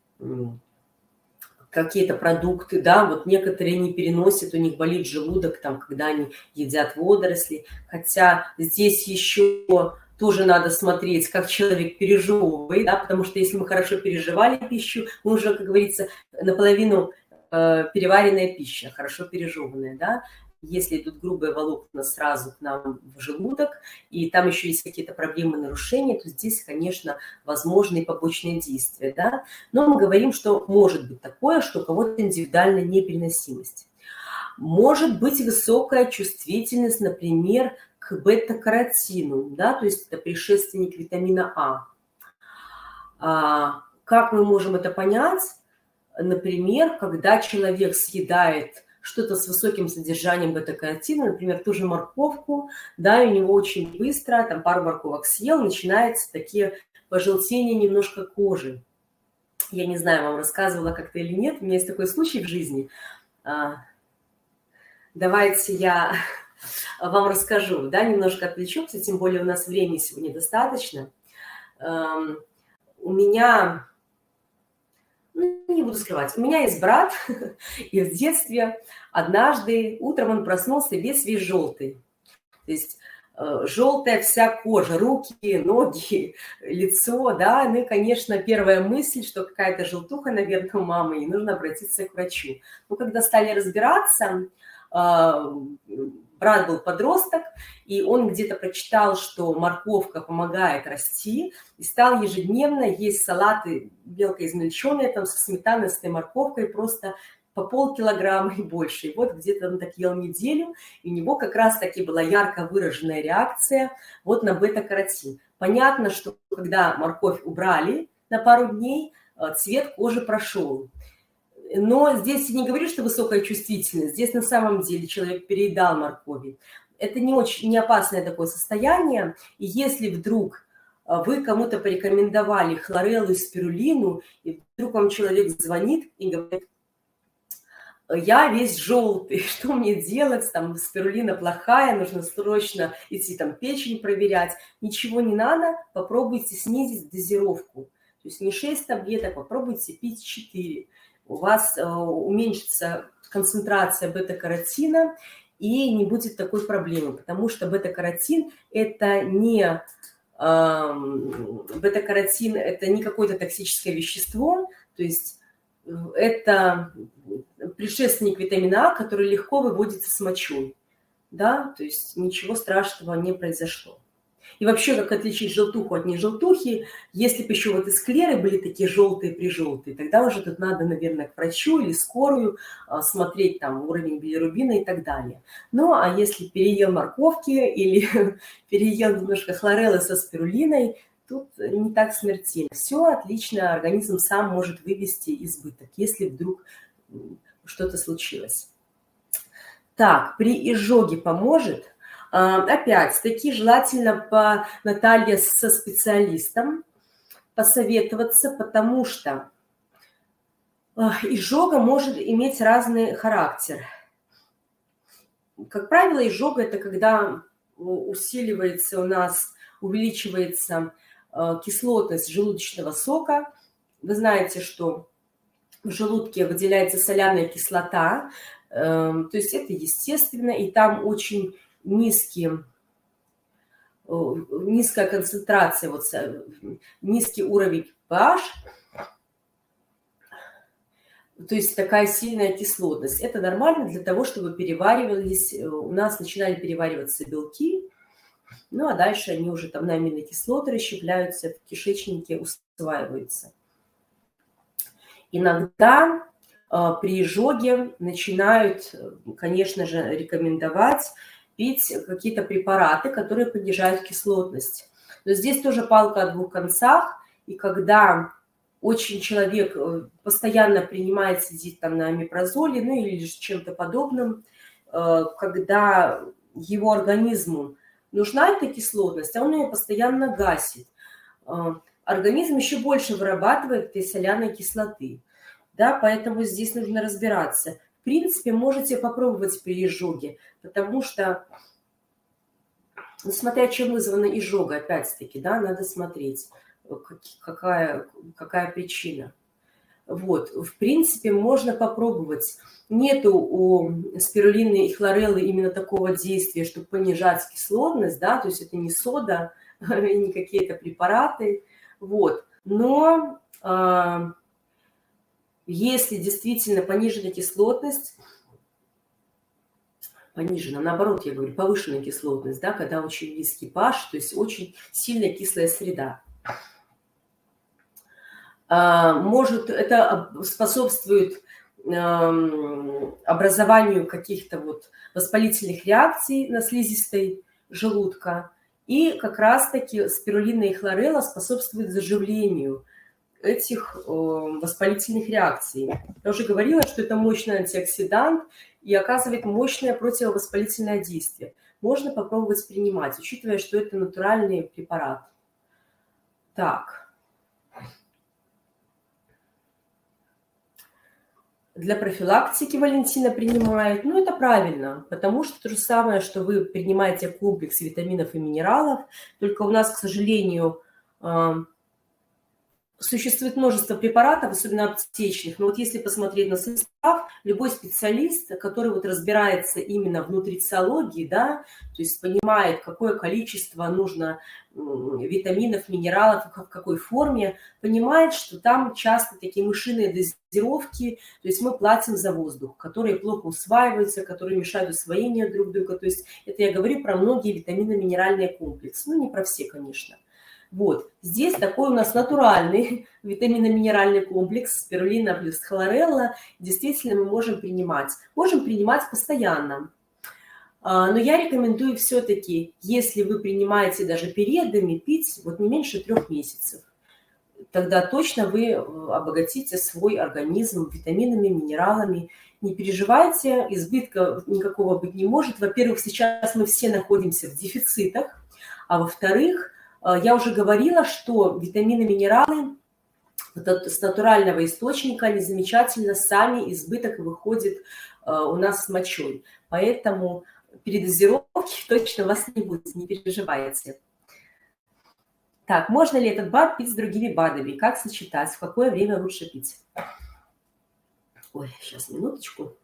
какие-то продукты, да, вот некоторые не переносят, у них болит желудок, там, когда они едят водоросли, хотя здесь еще тоже надо смотреть, как человек пережевывает, да, потому что если мы хорошо переживали пищу, мы уже, как говорится, наполовину э, переваренная пища, хорошо пережеванная, да. Если идут грубые волокна сразу к нам в желудок, и там еще есть какие-то проблемы, нарушения, то здесь, конечно, возможны побочные действия, да. Но мы говорим, что может быть такое, что у кого-то индивидуальная непереносимость. Может быть высокая чувствительность, например, к бета-каротину, да, то есть это предшественник витамина А. А. Как мы можем это понять? Например, когда человек съедает что-то с высоким содержанием бета-каротина, например, ту же морковку, да, и у него очень быстро, там пару морковок съел, начинаются такие пожелтения немножко кожи. Я не знаю, вам рассказывала как-то или нет, у меня есть такой случай в жизни. Давайте я вам расскажу, да, немножко отвлечемся, тем более у нас времени сегодня достаточно. У меня, ну, не буду скрывать, у меня есть брат, и в детстве однажды утром он проснулся весь-весь желтый. То есть желтая вся кожа, руки, ноги, лицо, да, ну и, конечно, первая мысль, что какая-то желтуха, наверное, у мамы, и нужно обратиться к врачу. Но когда стали разбираться, брат был подросток, и он где-то прочитал, что морковка помогает расти, и стал ежедневно есть салаты мелко измельченные, там, со сметаной, с этой морковкой, просто по полкилограмма и больше. И вот где-то он так ел неделю, и у него как раз-таки была ярко выраженная реакция вот на бета-каротин. Понятно, что когда морковь убрали на пару дней, цвет кожи прошел. Но здесь я не говорю, что высокая чувствительность. Здесь на самом деле человек переедал моркови. Это не очень не опасное такое состояние. И если вдруг вы кому-то порекомендовали хлореллу и спирулину, и вдруг вам человек звонит и говорит: я весь желтый, что мне делать, там спирулина плохая, нужно срочно идти там печень проверять. Ничего не надо, попробуйте снизить дозировку. То есть не шесть таблеток, попробуйте пить четыре. У вас э, уменьшится концентрация бета-каротина, и не будет такой проблемы, потому что бета-каротин это не э, бета-каротин это не какое-то токсическое вещество, то есть это предшественник витамина А, который легко выводится с мочой, да, то есть ничего страшного не произошло. И вообще, как отличить желтуху от нежелтухи, если бы еще вот и склеры были такие желтые-прижелтые, тогда уже тут надо, наверное, к врачу или скорую смотреть там уровень билирубина и так далее. Ну, а если переел морковки или переел немножко хлореллы со спирулиной, тут не так смертельно. Все отлично, организм сам может вывести избыток, если вдруг что-то случилось. Так, при изжоге поможет? Опять-таки, желательно по Наталье со специалистом посоветоваться, потому что изжога может иметь разный характер. Как правило, изжога – это когда усиливается у нас, увеличивается кислотность желудочного сока. Вы знаете, что в желудке выделяется соляная кислота, то есть это естественно, и там очень низкий низкая концентрация, вот, низкий уровень pH, то есть такая сильная кислотность. Это нормально для того, чтобы переваривались, у нас начинали перевариваться белки, ну а дальше они уже там на аминокислоты расщепляются, в кишечнике усваиваются. Иногда э, при изжоге начинают, конечно же, рекомендовать пить какие-то препараты, которые понижают кислотность. Но здесь тоже палка о двух концах, и когда очень человек постоянно принимает, сидит там на омепразоле, ну или чем-то подобным, когда его организму нужна эта кислотность, а он ее постоянно гасит, организм еще больше вырабатывает этой соляной кислоты. Да, поэтому здесь нужно разбираться. В принципе, можете попробовать при изжоге, потому что, ну, смотря чем вызвана изжога, опять-таки, да, надо смотреть, какая, какая причина. Вот, в принципе, можно попробовать. Нету у спирулины и хлореллы именно такого действия, чтобы понижать кислотность, да, то есть это не сода, не какие-то препараты, вот. Но э, если действительно понижена кислотность, понижена, наоборот, я говорю, повышенная кислотность, да, когда очень низкий pH, то есть очень сильная кислая среда, может, это способствует образованию каких-то вот воспалительных реакций на слизистой желудка. И как раз-таки спирулина и хлорелла способствуют заживлению этих воспалительных реакций. Я уже говорила, что это мощный антиоксидант и оказывает мощное противовоспалительное действие. Можно попробовать принимать, учитывая, что это натуральный препарат. Так. Для профилактики Валентина принимает. Ну, это правильно, потому что то же самое, что вы принимаете комплекс витаминов и минералов, только у нас, к сожалению, существует множество препаратов, особенно аптечных, но вот если посмотреть на состав, любой специалист, который вот разбирается именно в нутрициологии, да, то есть понимает, какое количество нужно витаминов, минералов, в какой форме, понимает, что там часто такие мышиные дозировки, то есть мы платим за воздух, которые плохо усваиваются, которые мешают усвоению друг друга, то есть это я говорю про многие витаминно-минеральные комплексы, ну не про все, конечно. Вот, здесь такой у нас натуральный витаминно-минеральный комплекс спирулина плюс хлорелла. Действительно, мы можем принимать. Можем принимать постоянно. Но я рекомендую все-таки, если вы принимаете даже периодами, пить вот не меньше трех месяцев. Тогда точно вы обогатите свой организм витаминами, минералами. Не переживайте, избытка никакого быть не может. Во-первых, сейчас мы все находимся в дефицитах, а во-вторых, я уже говорила, что витамины, минералы с натурального источника, они замечательно сами, избыток выходит у нас с мочой. Поэтому передозировки точно у вас не будет, не переживайте. Так, можно ли этот БАД пить с другими БАДами? Как сочетать? В какое время лучше пить? Ой, сейчас, минуточку.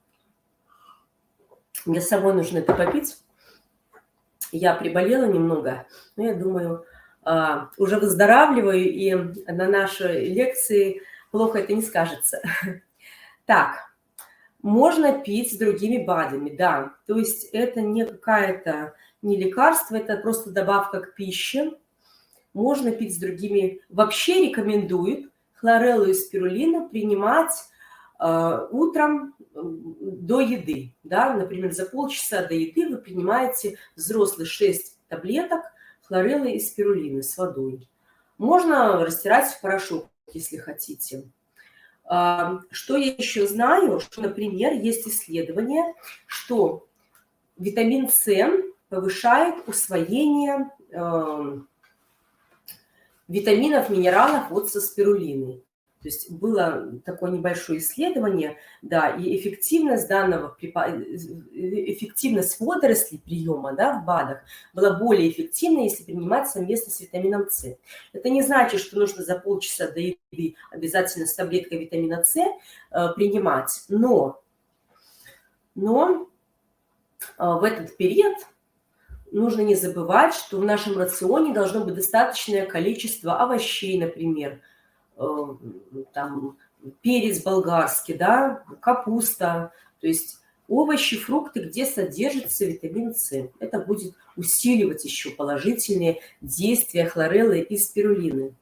Мне самой нужно это попить. Я приболела немного, но я думаю... Uh, уже выздоравливаю, и на нашей лекции плохо это не скажется. Так, можно пить с другими БАДами, да. То есть это не какая-то, не лекарство, это просто добавка к пище. Можно пить с другими. Вообще рекомендуют хлореллу и спирулину принимать uh, утром до еды. Да? Например, за полчаса до еды вы принимаете взрослый шесть таблеток хлореллы и спирулины с водой. Можно растирать в порошок, если хотите. Что я еще знаю, что, например, есть исследование, что витамин С повышает усвоение э, витаминов, минералов вот со спирулиной. То есть было такое небольшое исследование, да, и эффективность данного эффективность водорослей приема, да, в БАДах была более эффективна, если принимать совместно с витамином С. Это не значит, что нужно за полчаса до еды обязательно с таблеткой витамина С э, принимать, но, но э, в этот период нужно не забывать, что в нашем рационе должно быть достаточное количество овощей, например, там, перец болгарский, да, капуста, то есть овощи, фрукты, где содержится витамин С. Это будет усиливать еще положительные действия хлореллы и спирулины.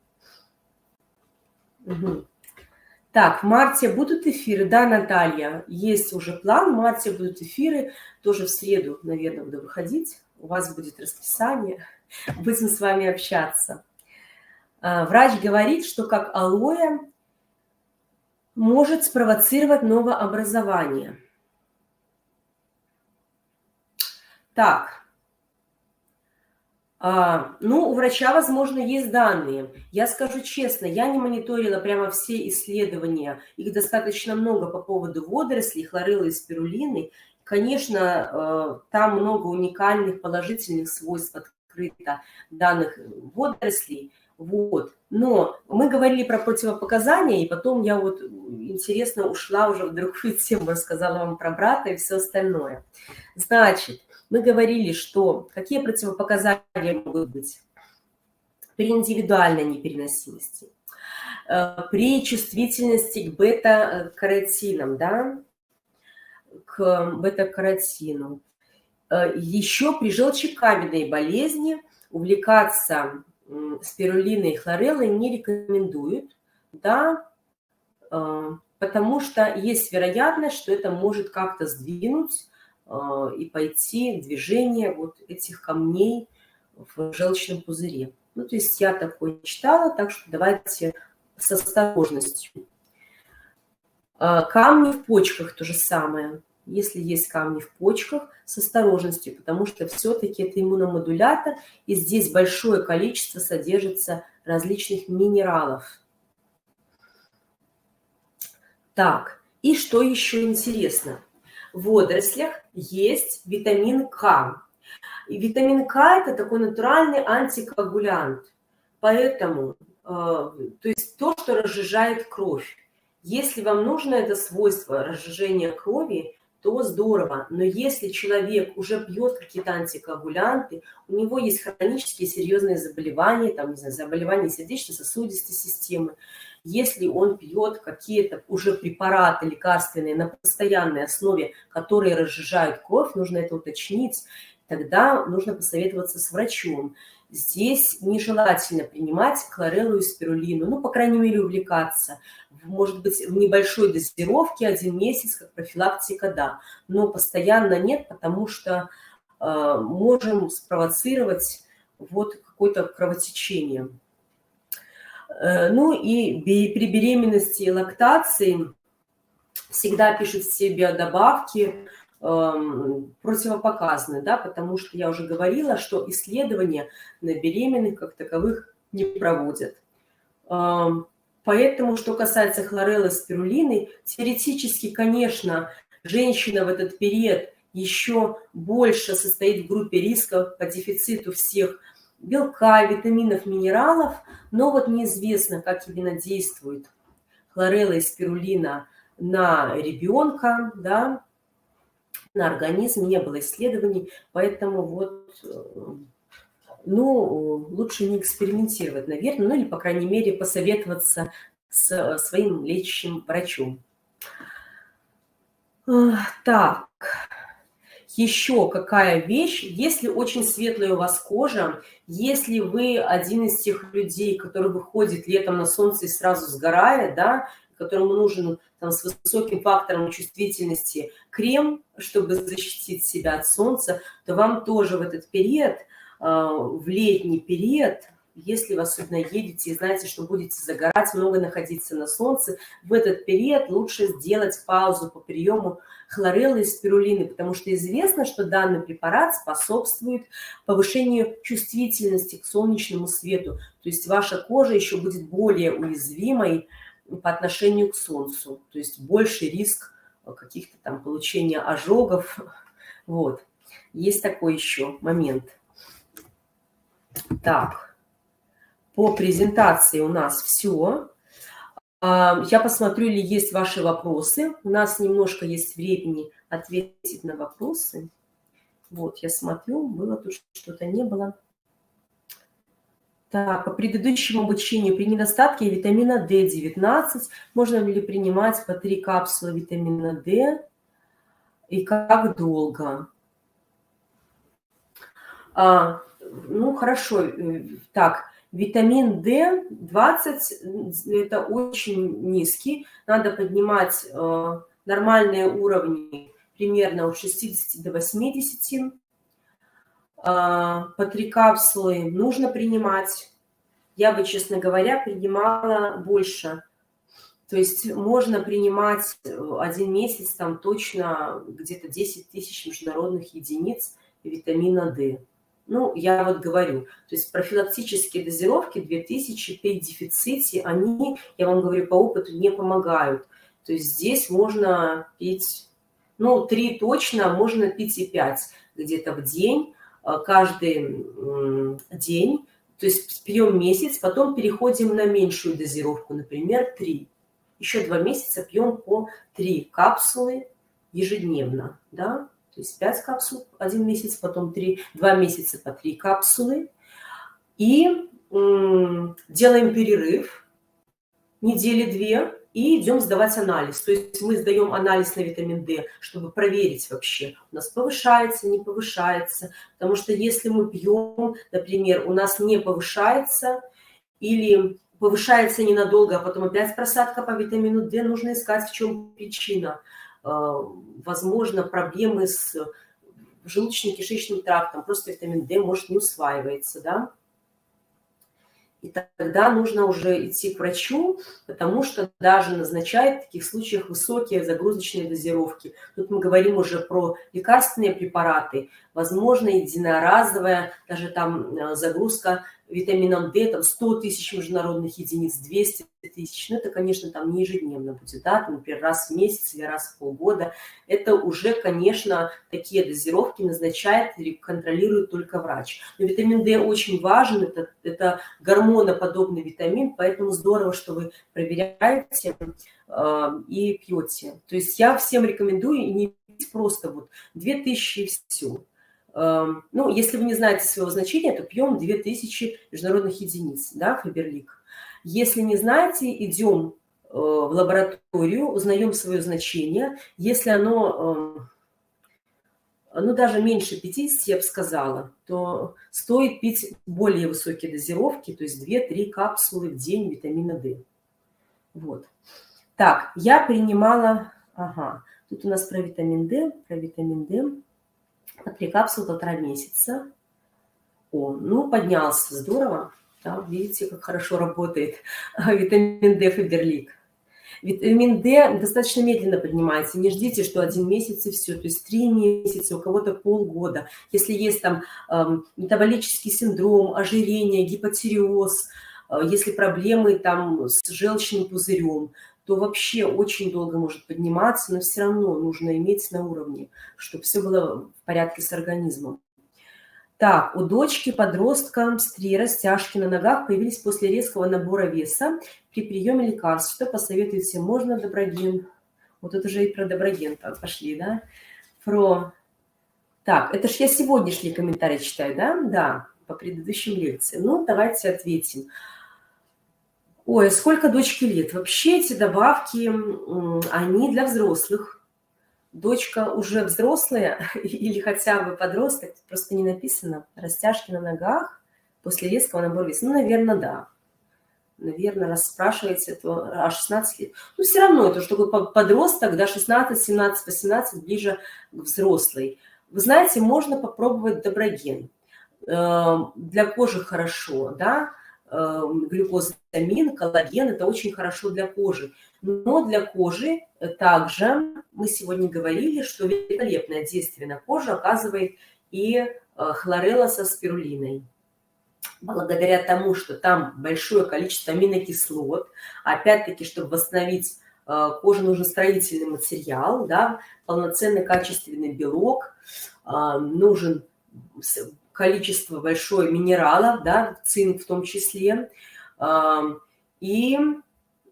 Угу. Так, в марте будут эфиры? Да, Наталья, есть уже план, в марте будут эфиры, тоже в среду, наверное, буду выходить, у вас будет расписание, будем с вами общаться. Врач говорит, что как алоэ может спровоцировать новообразование. Так, а, ну, у врача, возможно, есть данные. Я скажу честно, я не мониторила прямо все исследования, их достаточно много по поводу водорослей, хлореллы и спирулины. Конечно, там много уникальных положительных свойств открыто данных водорослей. Вот. Но мы говорили про противопоказания, и потом я вот, интересно, ушла уже в другую тему, рассказала вам про брата и все остальное. Значит, мы говорили, что какие противопоказания могут быть при индивидуальной непереносимости, при чувствительности к бета-каротинам, да, к бета-каротину. Еще при желчекаменной болезни увлекаться спирулиной и хлореллой не рекомендуют, да, потому что есть вероятность, что это может как-то сдвинуть и пойти движение вот этих камней в желчном пузыре. Ну, то есть я такое читала, так что давайте с осторожностью. Камни в почках то же самое. Если есть камни в почках, с осторожностью, потому что все-таки это иммуномодулятор, и здесь большое количество содержится различных минералов. Так, и что еще интересно? В водорослях есть витамин К. И витамин К – это такой натуральный антикоагулянт. Поэтому, э, то есть то, что разжижает кровь. Если вам нужно это свойство разжижения крови, то здорово. Но если человек уже пьет какие-то антикоагулянты, у него есть хронические серьезные заболевания, там, не знаю, заболевания сердечно-сосудистой системы, если он пьет какие-то уже препараты лекарственные на постоянной основе, которые разжижают кровь, нужно это уточнить, тогда нужно посоветоваться с врачом. Здесь нежелательно принимать хлореллу и спирулину, ну, по крайней мере, увлекаться. Может быть, в небольшой дозировке один месяц, как профилактика, да, но постоянно нет, потому что э, можем спровоцировать вот какое-то кровотечение. Э, ну и при беременности и лактации всегда пишут все биодобавки, противопоказаны, да, потому что я уже говорила, что исследования на беременных как таковых не проводят. Поэтому, что касается хлореллы, спирулины, теоретически, конечно, женщина в этот период еще больше состоит в группе риска по дефициту всех белка, витаминов, минералов, но вот неизвестно, как именно действует хлорелла и спирулина на ребенка, да, на организм, не было исследований, поэтому вот, ну, лучше не экспериментировать, наверное, ну или, по крайней мере, посоветоваться с своим лечащим врачом. Так, еще какая вещь, если очень светлая у вас кожа, если вы один из тех людей, который выходит летом на солнце и сразу сгорает, да, которому нужен там, с высоким фактором чувствительности крем, чтобы защитить себя от солнца, то вам тоже в этот период, в летний период, если вы особенно едете и знаете, что будете загорать, много находиться на солнце, в этот период лучше сделать паузу по приему хлореллы и спирулины, потому что известно, что данный препарат способствует повышению чувствительности к солнечному свету. То есть ваша кожа еще будет более уязвимой по отношению к солнцу, то есть больший риск каких-то там получения ожогов. Вот. Есть такой еще момент. Так, по презентации у нас все. Я посмотрю, ли есть ваши вопросы. У нас немножко есть времени ответить на вопросы. Вот, я смотрю, было тут что-то, не было. Так, по предыдущему обучению при недостатке витамина дэ девятнадцать можно ли принимать по три капсулы витамина D и как долго? А, ну, хорошо. Так, витамин дэ двадцать – это очень низкий. Надо поднимать э, нормальные уровни примерно от шестидесяти до восьмидесяти. По три капсулы нужно принимать. Я бы, честно говоря, принимала больше. То есть можно принимать один месяц там точно где-то десять тысяч международных единиц витамина D. Ну, я вот говорю, то есть профилактические дозировки две тысячи при дефиците, они, я вам говорю по опыту, не помогают. То есть здесь можно пить, ну, три точно, можно пить и пять где-то в день. Каждый день, то есть пьем месяц, потом переходим на меньшую дозировку, например, три. Еще два месяца пьем по три капсулы ежедневно, да, то есть пять капсул один месяц, потом три, два месяца по три капсулы. И м, делаем перерыв недели две. И идем сдавать анализ. То есть мы сдаем анализ на витамин D, чтобы проверить вообще, у нас повышается, не повышается. Потому что если мы пьем, например, у нас не повышается или повышается ненадолго, а потом опять просадка по витамину D, нужно искать, в чем причина. Возможно, проблемы с желудочно-кишечным трактом, просто витамин D, может, не усваивается, да. И тогда нужно уже идти к врачу, потому что даже назначает в таких случаях высокие загрузочные дозировки. Тут мы говорим уже про лекарственные препараты, возможно, единоразовая, даже там загрузка витамином D, там сто тысяч международных единиц, двести тысяч. Ну, это, конечно, там не ежедневно будет, да, там, например, раз в месяц или раз в полгода. Это уже, конечно, такие дозировки назначает или контролирует только врач. Но витамин D очень важен, это, это гормоноподобный витамин, поэтому здорово, что вы проверяете э, и пьете. То есть я всем рекомендую не пить просто вот две тысячи и все. Ну, если вы не знаете своего значения, то пьем две тысячи международных единиц, да, Фаберлик. Если не знаете, идем в лабораторию, узнаем свое значение. Если оно, ну, даже меньше пятидесяти, я бы сказала, то стоит пить более высокие дозировки, то есть две-три капсулы в день витамина D. Вот. Так, я принимала, ага, тут у нас про витамин D, про витамин D. По три капсулы полтора месяца. О, ну, поднялся, здорово. Да, видите, как хорошо работает витамин D Фаберлик. Витамин D достаточно медленно поднимается. Не ждите, что один месяц и все. То есть три месяца, у кого-то полгода. Если есть там э, метаболический синдром, ожирение, гипотиреоз, э, если проблемы там с желчным пузырем, то вообще очень долго может подниматься, но все равно нужно иметь на уровне, чтобы все было в порядке с организмом. Так, у дочки подростка стри, растяжки на ногах появились после резкого набора веса при приеме лекарств. Что посоветуете? Можно доброген? Вот это уже и про доброген пошли, да? Про... Так, это ж я сегодняшний комментарий читаю, да? Да, по предыдущим лекциям. Ну, давайте ответим. Ой, сколько дочке лет? Вообще эти добавки, они для взрослых. Дочка уже взрослая или хотя бы подросток, просто не написано. Растяжки на ногах после резкого набора веса. Ну, наверное, да. Наверное, раз спрашиваете, то а шестнадцать лет. Ну, все равно это что такое подросток, да, шестнадцать, семнадцать, восемнадцать, ближе к взрослой. Вы знаете, можно попробовать доброген. Для кожи хорошо, да. Глюкозамин, коллаген – это очень хорошо для кожи. Но для кожи также мы сегодня говорили, что великолепное действие на кожу оказывает и хлорелла со спирулиной. Благодаря тому, что там большое количество аминокислот, опять-таки, чтобы восстановить кожу, нужен строительный материал, да, полноценный качественный белок, нужен количество большое минералов, да, цинк в том числе. И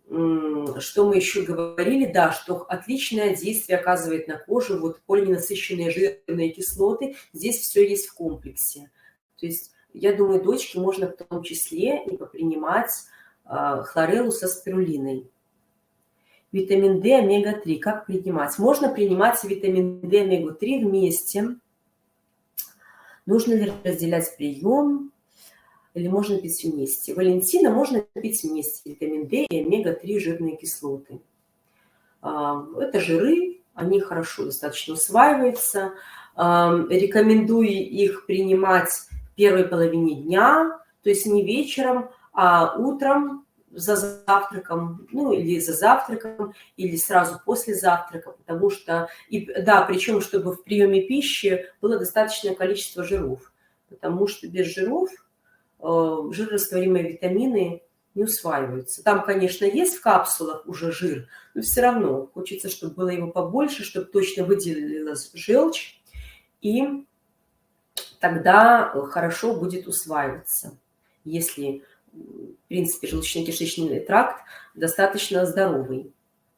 Что мы еще говорили? Да, что отличное действие оказывает на кожу вот полиненасыщенные жирные кислоты. Здесь все есть в комплексе. То есть, я думаю, дочке можно в том числе и попринимать э, хлореллу со спирулиной. Витамин D, омега три. Как принимать? Можно принимать витамин D, омега три вместе. Нужно ли разделять прием? Или можно пить вместе? Валентина можно пить вместе. Витамин D и омега три жирные кислоты. Это жиры, они хорошо достаточно усваиваются. Рекомендую их принимать в первой половине дня, то есть не вечером, а утром за завтраком, ну или за завтраком, или сразу после завтрака, потому что, и, да, причем, чтобы в приеме пищи было достаточное количество жиров, потому что без жиров жирорастворимые витамины не усваиваются. Там, конечно, есть в капсулах уже жир, но все равно хочется, чтобы было его побольше, чтобы точно выделилась желчь, и тогда хорошо будет усваиваться, если, в принципе, желудочно-кишечный тракт достаточно здоровый.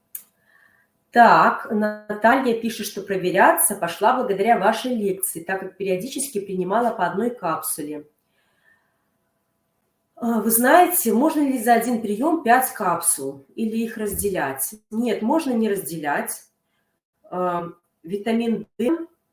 Так, Наталья пишет, что проверяться пошла благодаря вашей лекции, так как периодически принимала по одной капсуле. Вы знаете, можно ли за один прием пять капсул или их разделять? Нет, можно не разделять. Витамин D,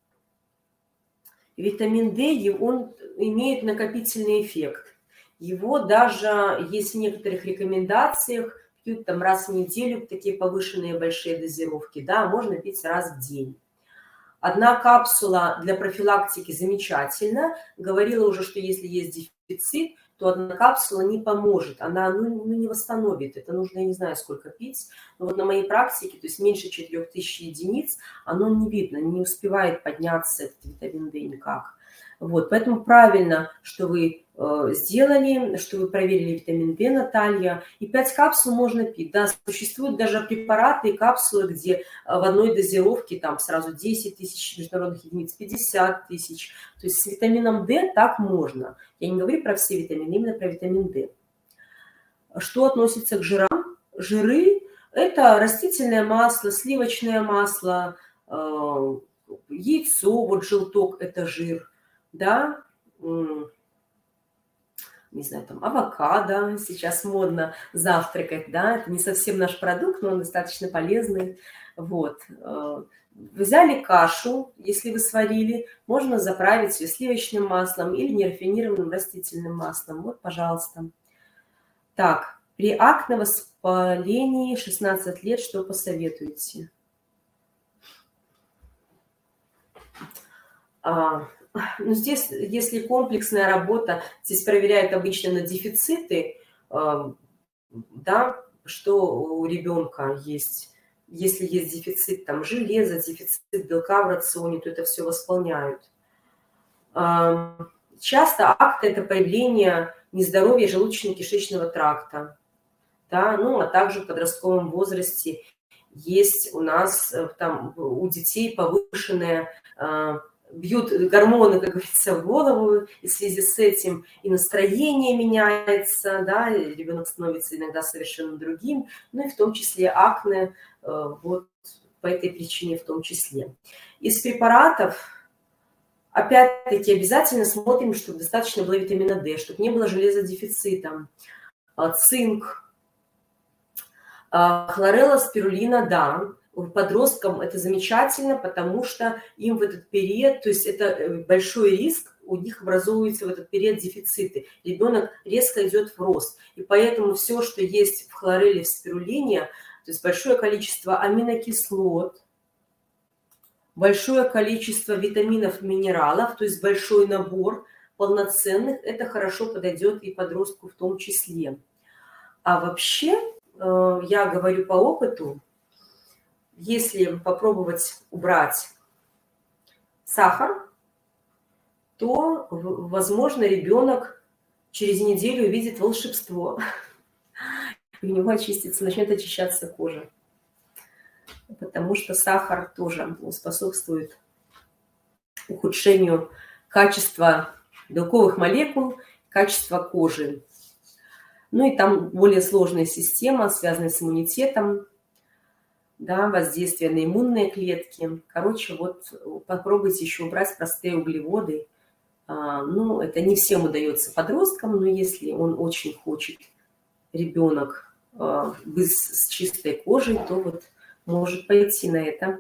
витамин D, он имеет накопительный эффект. Его даже есть в некоторых рекомендациях, пьют там раз в неделю, такие повышенные большие дозировки, да, можно пить раз в день. Одна капсула для профилактики замечательно. Говорила уже, что если есть дефицит, то одна капсула не поможет, она ну, ну, не восстановит. Это нужно, я не знаю, сколько пить. Но вот на моей практике, то есть меньше четырёх тысяч единиц, оно не видно, не успевает подняться этот витамин D никак. Вот, поэтому правильно, что вы э, сделали, что вы проверили витамин D, Наталья. И пять капсул можно пить. Да, существуют даже препараты и капсулы, где в одной дозировке там сразу десять тысяч международных единиц, пятьдесят тысяч. То есть с витамином D так можно. Я не говорю про все витамины, именно про витамин D. Что относится к жирам? Жиры – это растительное масло, сливочное масло, э, яйцо, вот желток – это жир. Да, не знаю, там авокадо сейчас модно завтракать, да, это не совсем наш продукт, но он достаточно полезный. Вот, взяли кашу, если вы сварили, можно заправить ее сливочным маслом или нерафинированным растительным маслом. Вот, пожалуйста. Так, при акне-воспалении шестнадцать лет что посоветуете? А, Ну, здесь, если комплексная работа, здесь проверяют обычно на дефициты, да, что у ребенка есть. Если есть дефицит там, железа, дефицит белка в рационе, то это все восполняют. Часто акне – это проявление нездоровья желудочно-кишечного тракта. Да, ну, а также в подростковом возрасте есть у нас там, у детей повышенная... бьют гормоны, как говорится, в голову, и в связи с этим и настроение меняется, да, и ребенок становится иногда совершенно другим, ну и в том числе акне, вот по этой причине в том числе. Из препаратов, опять-таки, обязательно смотрим, чтобы достаточно было витамина D, чтобы не было железодефицита, цинк, хлорелла, спирулина, да. Подросткам это замечательно, потому что им в этот период, то есть это большой риск, у них образовываются в этот период дефициты. Ребенок резко идет в рост. И поэтому все, что есть в хлорелле, в спирулине, то есть большое количество аминокислот, большое количество витаминов, минералов, то есть большой набор полноценных, это хорошо подойдет и подростку в том числе. А вообще, я говорю по опыту, если попробовать убрать сахар, то, возможно, ребенок через неделю увидит волшебство. У него очистится, начнет очищаться кожа. Потому что сахар тоже способствует ухудшению качества белковых молекул, качества кожи. Ну и там более сложная система, связанная с иммунитетом, да, воздействие на иммунные клетки. Короче, вот попробуйте еще убрать простые углеводы. А, ну, это не всем удается подросткам, но если он очень хочет, ребенок, а, без, с чистой кожей, то вот может пойти на это.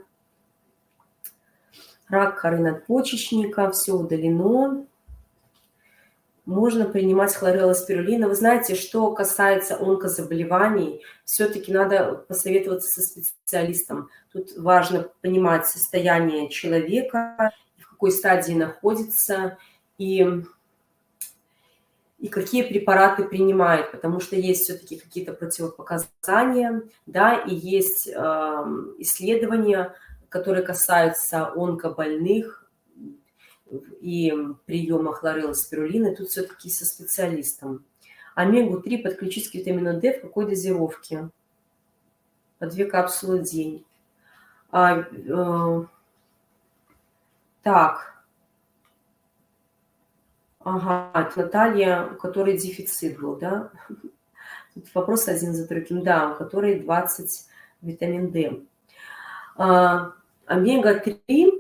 Рак коры надпочечника, все удалено. Можно принимать хлорелла спирулина. Вы знаете, что касается онкозаболеваний, все-таки надо посоветоваться со специалистом. Тут важно понимать состояние человека, в какой стадии находится и, и какие препараты принимает, потому что есть все-таки какие-то противопоказания, да, и есть э, исследования, которые касаются онкобольных, и приема хлорелла спирулины, тут все-таки со специалистом. омегу три подключить к витамину D в какой дозировке? По две капсулы в день. А, э, так. Ага, это Наталья, у которой дефицит был, да? Тут вопрос один за другим. Да, у которой двадцать витамин D. А, омега три.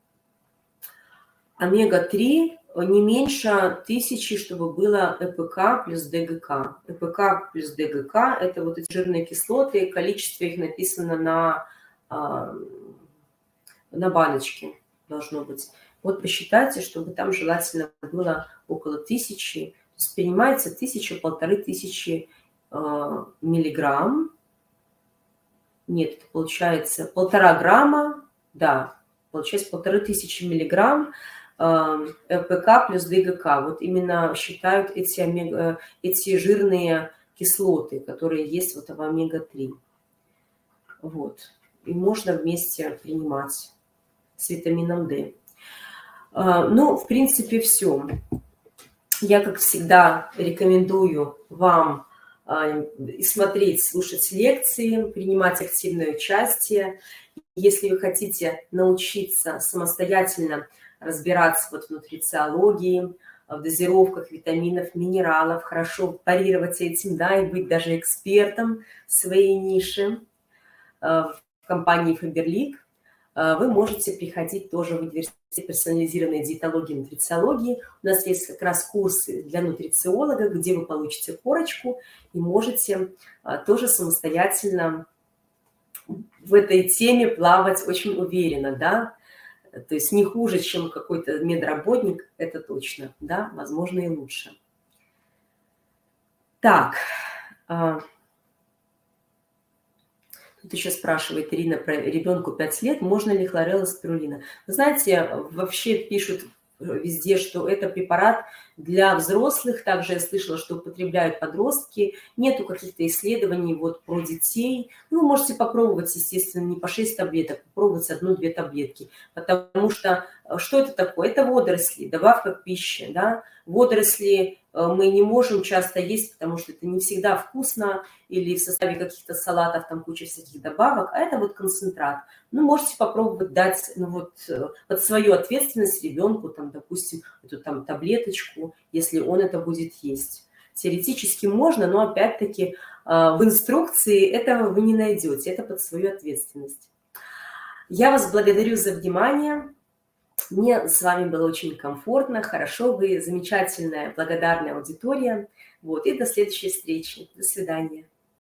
омега три не меньше тысячи, чтобы было ЭПК плюс ДГК. ЭПК плюс ДГК – это вот эти жирные кислоты, количество их написано на, на баночке, должно быть. Вот посчитайте, чтобы там желательно было около тысячи. То есть принимается тысяча, полторы тысячи э, миллиграмм. Нет, это получается полтора грамма, да, получается полторы тысячи миллиграмм. ЭПК плюс ДГК. Вот именно считают эти, омега, эти жирные кислоты, которые есть вот в омега три. Вот. И можно вместе принимать с витамином D. Ну, в принципе, все. Я, как всегда, рекомендую вам и смотреть, слушать лекции, принимать активное участие. Если вы хотите научиться самостоятельно разбираться вот в нутрициологии, в дозировках витаминов, минералов, хорошо парировать этим, да, и быть даже экспертом в своей нише в компании Faberlic, вы можете приходить тоже в университет персонализированной диетологии и нутрициологии. У нас есть как раз курсы для нутрициологов, где вы получите корочку и можете тоже самостоятельно в этой теме плавать очень уверенно, да. То есть не хуже, чем какой-то медработник, это точно, да, возможно, и лучше. Так, тут еще спрашивает Ирина про ребенку пять лет, можно ли хлорелла спирулина. Вы знаете, вообще пишут везде, что это препарат для взрослых. Также я слышала, что употребляют подростки. Нету каких-то исследований вот про детей. Вы можете попробовать, естественно, не по шесть таблеток, попробовать одну-две таблетки. Потому что что это такое? Это водоросли, добавка к пище. Да? Водоросли мы не можем часто есть, потому что это не всегда вкусно, или в составе каких-то салатов там куча всяких добавок, а это вот концентрат. Ну, можете попробовать дать, ну, вот, под свою ответственность ребенку, там, допустим, эту там таблеточку, если он это будет есть. Теоретически можно, но опять-таки в инструкции этого вы не найдете, это под свою ответственность. Я вас благодарю за внимание. Мне с вами было очень комфортно, хорошо, вы замечательная, благодарная аудитория. Вот, и до следующей встречи. До свидания.